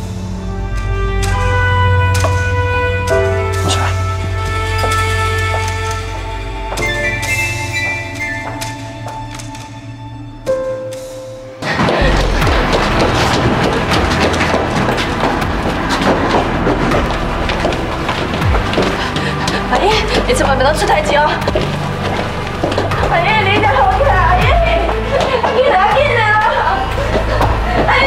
Speaker 21: 你千万不能出代志哦！阿姨，你一定好起来，阿姨，紧来紧来啦！阿姨，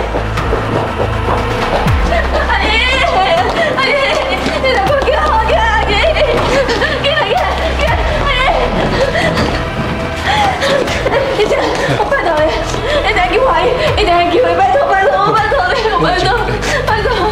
Speaker 21: 阿姨，阿姨，你来快叫好起来，阿姨，紧来紧来紧来，阿姨！你这，我拜托你，你等下叫阿姨，你等下叫伊，拜托拜托，我拜托你，拜托拜托。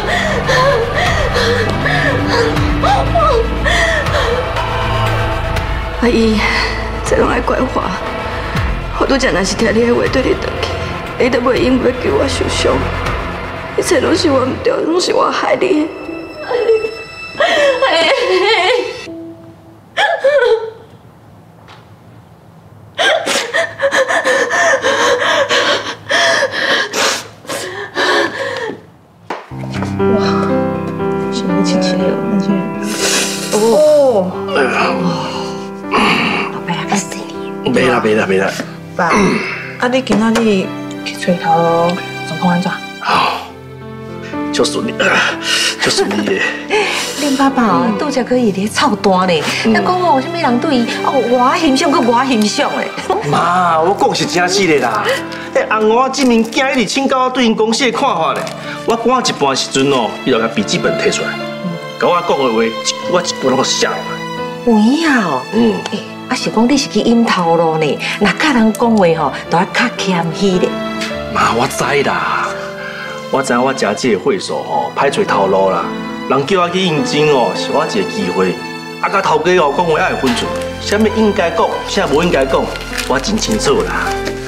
Speaker 21: 阿姨，这拢爱怪我。我拄则若是听你的话对你转去，你都袂因为叫我受伤。一切拢是我唔对，拢是我害你。阿姨，阿姨。
Speaker 15: 哇，是不亲切哦，那些。哦。哎呀。
Speaker 6: 没啦没啦没啦。
Speaker 15: 爸，啊你今仔日去吹头状况安怎？
Speaker 6: 好，就顺利，就顺利的。
Speaker 15: 恁爸爸哦，拄则可以咧操蛋咧，咱讲哦，有啥物人对伊哦，我欣赏佮我欣赏咧。
Speaker 6: 妈，我讲是真实的啦。迄红娃这物件一直请教我对因公司的看法咧。我赶一半时阵哦，伊就甲笔记本摕出来，甲我讲的话，我一句拢写落来。
Speaker 15: 有影哦。嗯。
Speaker 7: 啊是讲你是去引头路呢？那甲人讲话吼，都要较谦虚咧。
Speaker 6: 妈，我知啦，我知我家这个会所吼，歹找头路啦。人叫我去应征哦，是我一个机会。啊，甲头家哦讲话爱有分寸，啥物应该讲，啥无应该讲，我真清楚啦。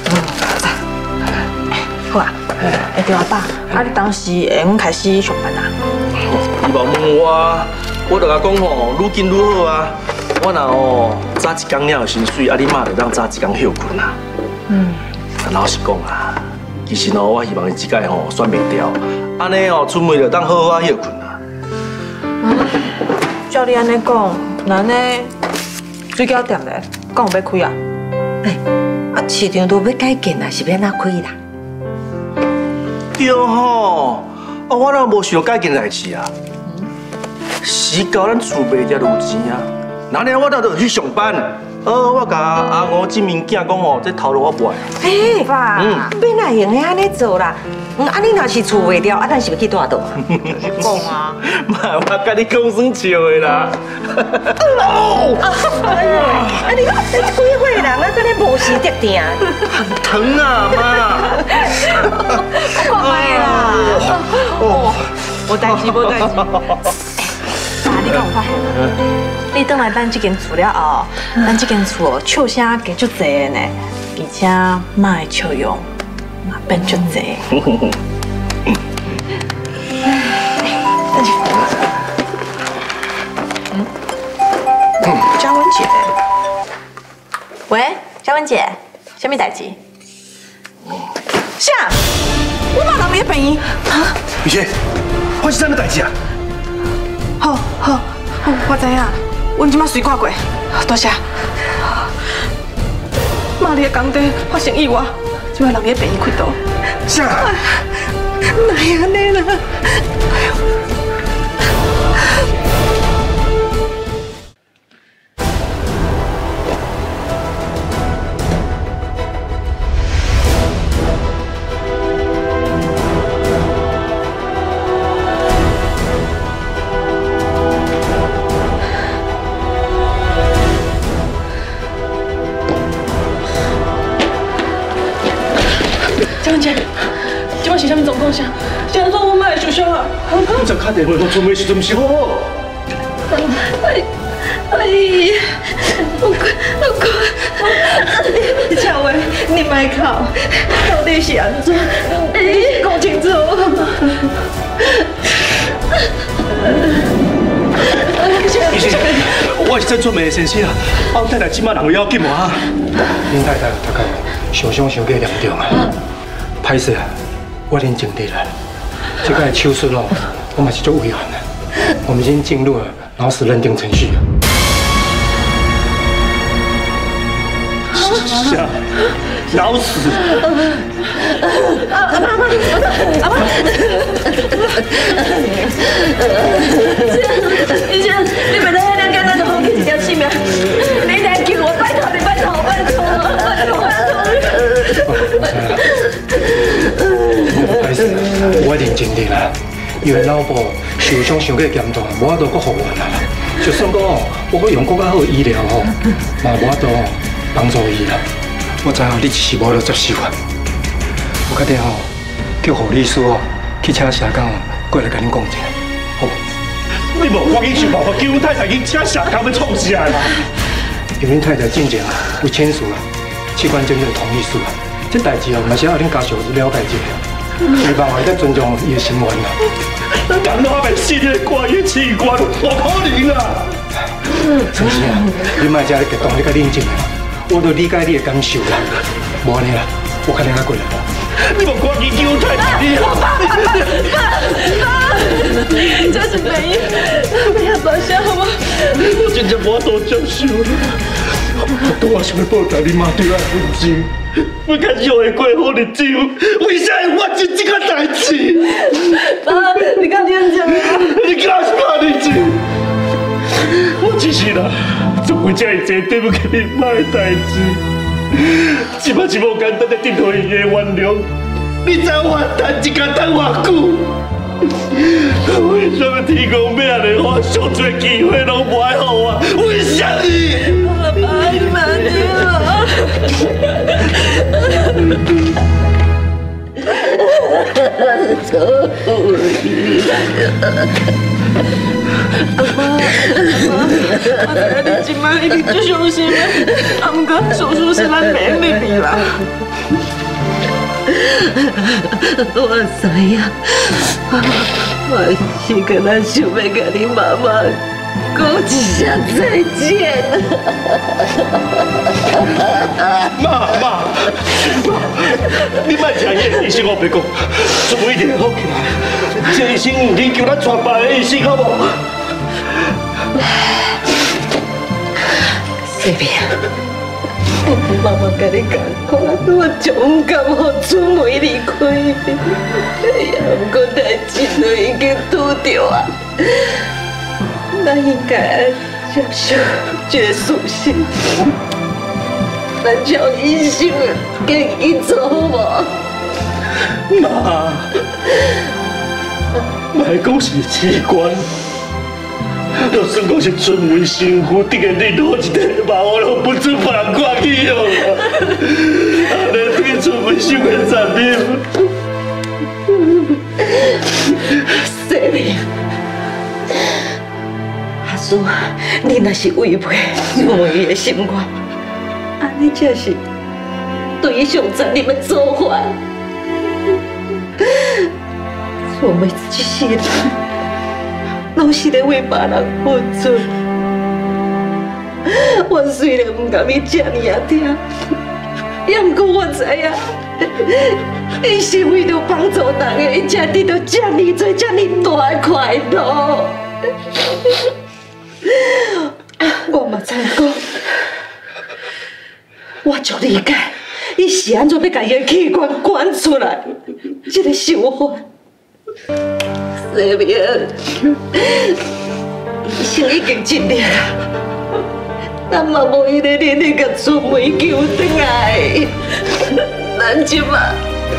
Speaker 18: 好啊，哎，对阿爸，啊，你当时会用开始上班啊？
Speaker 6: 你莫问我，我就甲讲吼，愈紧愈好啊。我若吼早一工了薪水，啊，你妈就当早一工休困啊。
Speaker 18: 嗯。
Speaker 6: 老实讲啊，其实哦，我希望即届吼选袂掉，安尼哦，春暝就当好好休困啊。
Speaker 18: 啊，照你安尼讲，那安尼水饺店咧，敢有要开啊？
Speaker 7: 哎，啊市场都要改建啊，是要哪开啦？
Speaker 6: 对吼，哦，我哪无想改建代志啊？时到咱厝卖才有钱啊，那呢我倒就去上班。呃，我甲阿五这物件讲吼，这头路我不爱。
Speaker 7: 哎，爸，嗯，变哪用安尼做啦？嗯，啊，你若是厝卖掉，啊，咱是要去住倒？
Speaker 6: 讲啊，妈，我甲你讲算笑的啦。哦，
Speaker 7: 哎呀，啊，你讲这几岁人啊，搁咧无时得定，
Speaker 6: 很疼啊，妈。
Speaker 7: 我快啦。哦，无代志，无代志。
Speaker 18: 爸，你敢有发现啊？你倒来咱这间厝了后，咱这间厝哦，笑声加足侪呢，而且妈的笑容嘛变足侪。嗯，嘉文姐，喂，嘉文姐，什么代志？啥？我妈人没病院啊？
Speaker 6: 雨轩，发生什么代志啊？
Speaker 18: 好好好，我知影。阮即马随看过，多谢。妈你的工地发生意外，即摆人喺病院开刀。
Speaker 6: 啥？
Speaker 18: 哪会安尼啦？江姐，今晚是啥物状况下？现在说我妈会受伤啊！
Speaker 6: 你昨打电话到厝尾时阵，毋是好好？
Speaker 18: 哎哎，我我我，你巧伟，你莫哭，到底是安怎？你讲清楚。
Speaker 6: 医生，我是郑春梅的先生啊，我太太即马人有要紧无啊？
Speaker 11: 恁太太大概受伤伤过严重啊。歹势啊，我已经尽力了。这个手术哦，我嘛是做危险的，我们已经进入了脑死认定程序了。
Speaker 6: 是啊，脑死。
Speaker 18: 阿妈，阿妈，阿妈，医生，你别在那两间，咱就放弃一条性命。你来救我，拜托你，拜托，拜托，拜托，拜托。
Speaker 11: 歹势，我已经尽力了。因为脑部受伤伤过严重，无法度搁复原啦。就算讲哦，我搁用更较好的医疗哦，嘛无法度帮助伊啦。我知影你是无得接受啊。我决定吼，叫护理师哦去请社工过来甲恁讲一下，好无？
Speaker 6: 你无赶紧想办法叫阮太太去请社工要创啥啦？
Speaker 11: 因为恁太太进前啊有签署啊器官捐赠同意书啊，这代志哦嘛是要恁家属了解一下，希望会当尊重伊的心愿啦。
Speaker 6: 人都还没死，你挂伊器官，不可能啦！
Speaker 11: 陈生啊，你莫只咧激动，你较冷静啊！我都理解你的感受啦，无安尼啦，我肯定要过来啦。
Speaker 6: 你莫赶紧叫阮太太去啊！
Speaker 18: 爸，爸，这是病，不要大声好吗？
Speaker 6: 我真正无法度接受啦！我我想要报答你妈对我的恩情，我开始会过好日子，为啥会发生这个代志？
Speaker 18: 爸，你敢这样讲啊？
Speaker 6: 你敢是怕日子？我只是啦，做为这一切对不起你妈的代志，只嘛是无简单的得到伊的原谅。你知我等一个等偌久？为什么天公要安尼？我上多机会拢不爱给我？为什么？
Speaker 18: 爸，你莫
Speaker 20: 我知影你今摆一定足伤心的，啊，毋过事事是咱命里面啦。
Speaker 7: 我知影，我是个咱想要甲你妈妈讲一声再见。
Speaker 16: 妈妈，你莫听伊医生我白讲，准备一定好起来。这医生有研究咱全班的医生，好无？
Speaker 7: 小明，妈妈甲你讲过，我总敢互春梅离开，哎呀，不过代志都已经拄着啊，咱应该接受这个事实。咱照医生的建议做好无？
Speaker 16: 妈，莫讲是器官，就算讲是春梅身躯顶的你多一块肉，我都不准别人看去哦。安尼对春梅伤的残忍。
Speaker 7: 小明，阿叔，你若是违背春梅的心愿，安尼才是对伊上残忍的做法。春梅一世人，拢是咧为别人付出。我虽然唔甘伊这尔啊听，也毋过我知影，伊是为了帮助大家，伊才得到这么多、这么大的快乐。我嘛知影讲，我就理解，伊是安怎要把伊的器官捐出来，这个想法。小明，医生已经尽力啦，咱嘛无伊咧练咧甲春梅救回来，咱即马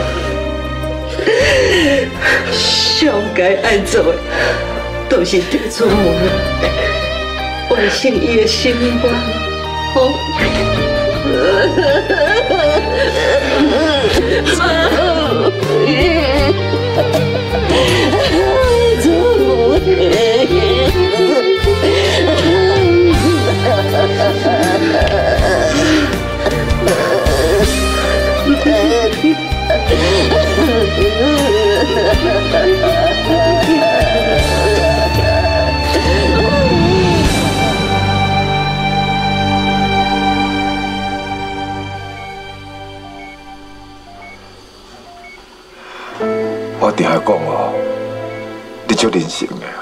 Speaker 7: 上该爱做的，都是替春梅完成伊的心愿，好。
Speaker 9: 我定下讲哦，你足任性的啊，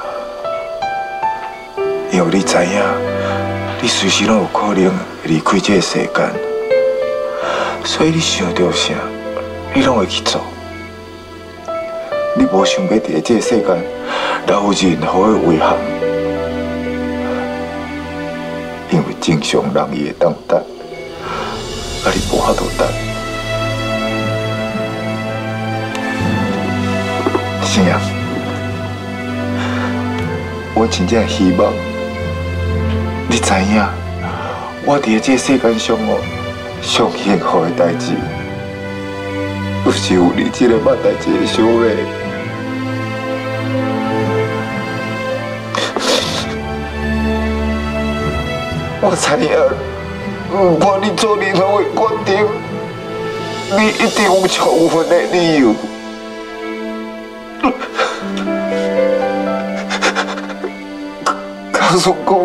Speaker 9: 因为你知影，你随时拢有可能会离开这个世间，所以你想到啥，你拢会去做。你无想要伫这个世间留有任何的遗憾，因为正常人伊会当等，啊你无法度等。星阳，我真正希望你知影，我伫这世间上哦，上幸福的代志，就是有你这个捌代志的小妹。我知影，不管你做任何的决定，你一定有充分的理由。告诉讲，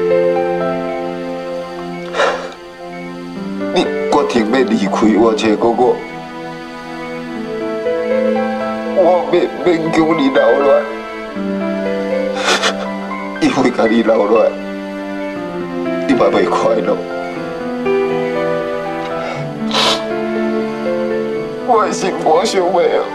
Speaker 9: 你决定要离开我这个哥哥，我免勉强你留落，因为甲你留落，你嘛袂快乐。我的心无想要。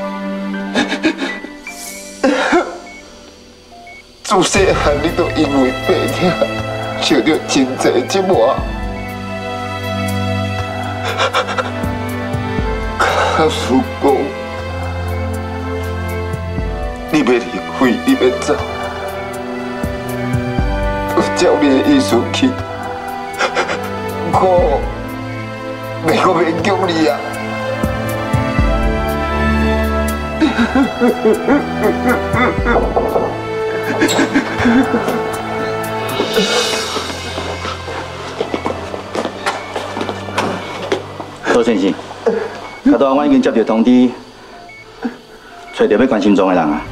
Speaker 9: 自细汉你都因为病痛，受到真侪折磨。告诉讲，你要离开，你要走，照你的意思去，我袂阁勉强你啊。
Speaker 16: 周先生，卡多我已经接到通知，找到要关心中的人啊。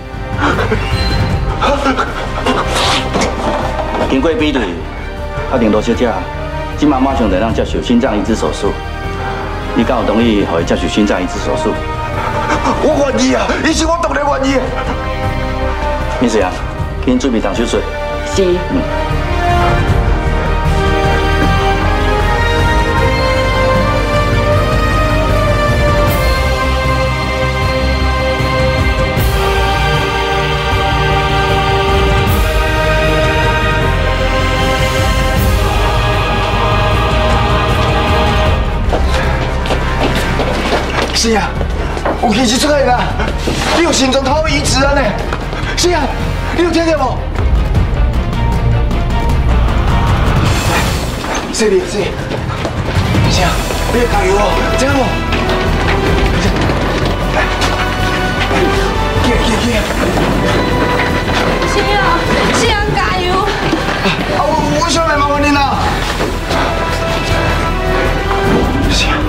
Speaker 16: 经过比对，确定罗小姐今晚马上就让接受心脏移植手术。你敢有同意，让伊接受心脏移植手术？
Speaker 9: 我愿意啊，医生，我当然愿意。
Speaker 16: 秘书啊，紧准备动手术。
Speaker 20: 是。
Speaker 16: 嗯。
Speaker 9: 是啊，有气势出来啦！你有心脏头移植啊呢？是啊，你有听到无？是的，是的。是啊，你要加油哦，知影无？来，起来，起来，起来！
Speaker 21: 是啊，是啊，加油！
Speaker 9: 啊，我我上来麻烦你啦。是啊。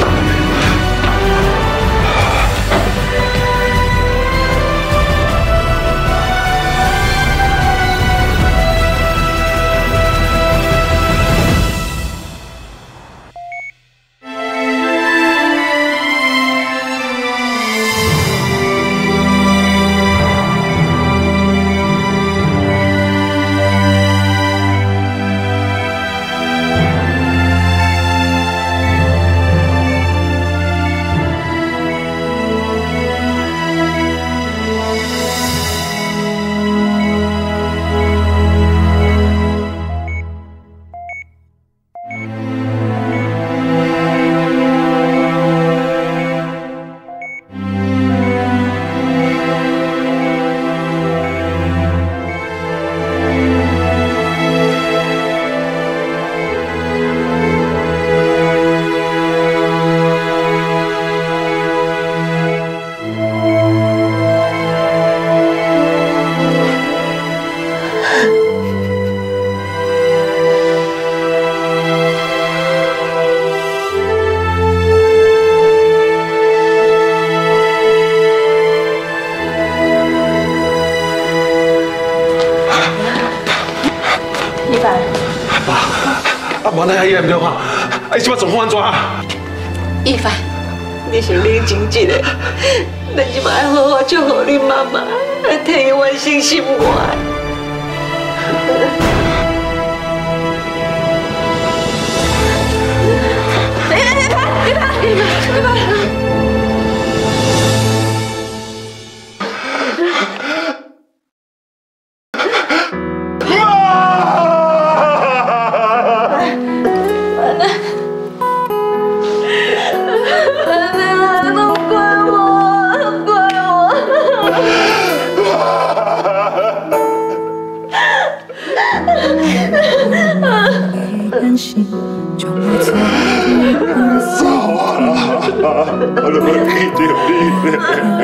Speaker 12: 原来伊也唔对话，哎，即摆状况安怎啊？
Speaker 7: 一凡，你是冷静一下，咱即摆好好祝福你妈妈，替伊完成心愿。哎哎哎！一凡，一凡，一凡。
Speaker 12: 我都要记着你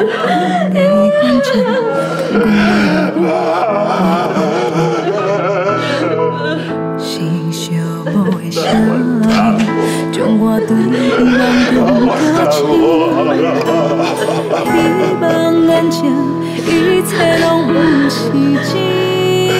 Speaker 1: 将我对你人更加希望安静，一切拢不是真。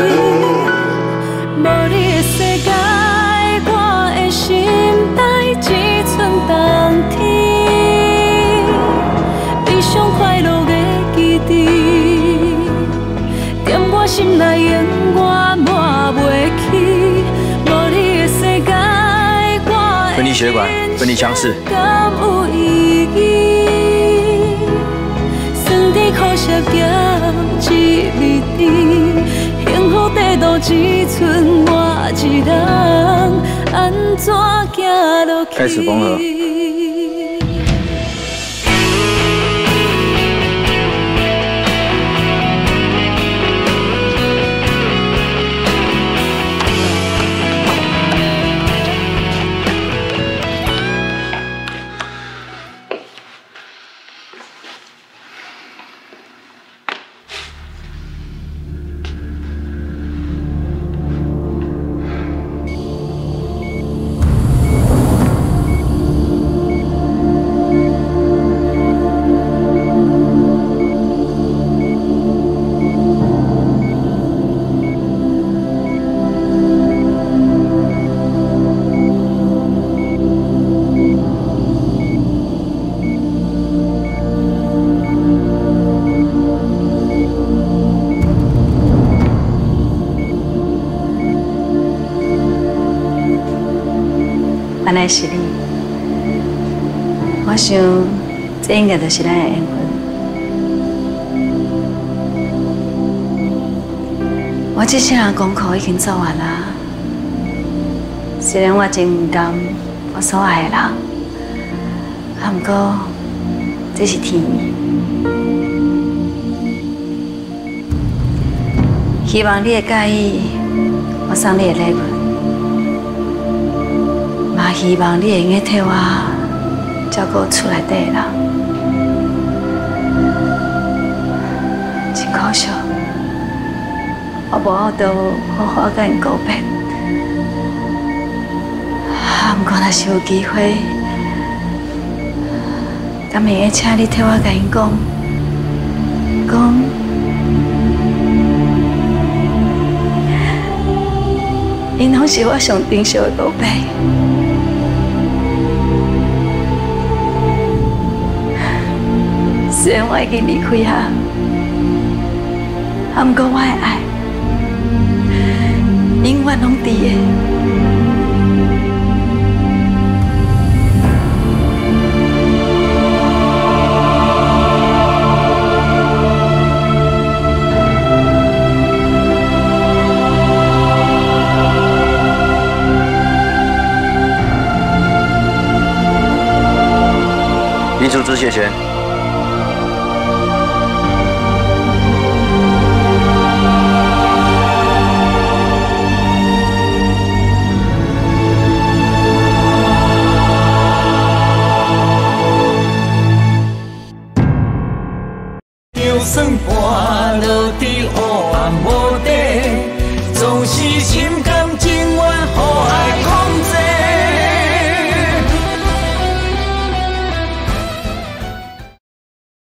Speaker 1: 无你的世界，我的心内只剩冬天。悲伤快乐的记忆，踮我心内永远抹袂去。无你的世界。
Speaker 17: 分离血管，分离腔室。开始缝合。
Speaker 3: 原来是你。我想，这应该就是咱的缘分。我这些人功课已经做完啦。虽然我真唔甘我所爱的人，啊，不过这是天意。希望你会介意我送你的礼物，嘛希望你会用替我照顾厝内底的人。真可惜，我无法度好好甲因告别。啊，不过若是有机会，敢会用请你替我甲因讲，讲。因拢是我上珍惜的宝贝。虽然我已经离开他，啊，不过我的爱永远拢伫的。
Speaker 17: 移除止血醛。
Speaker 1: 就算搬落伫黑暗无底，总是心。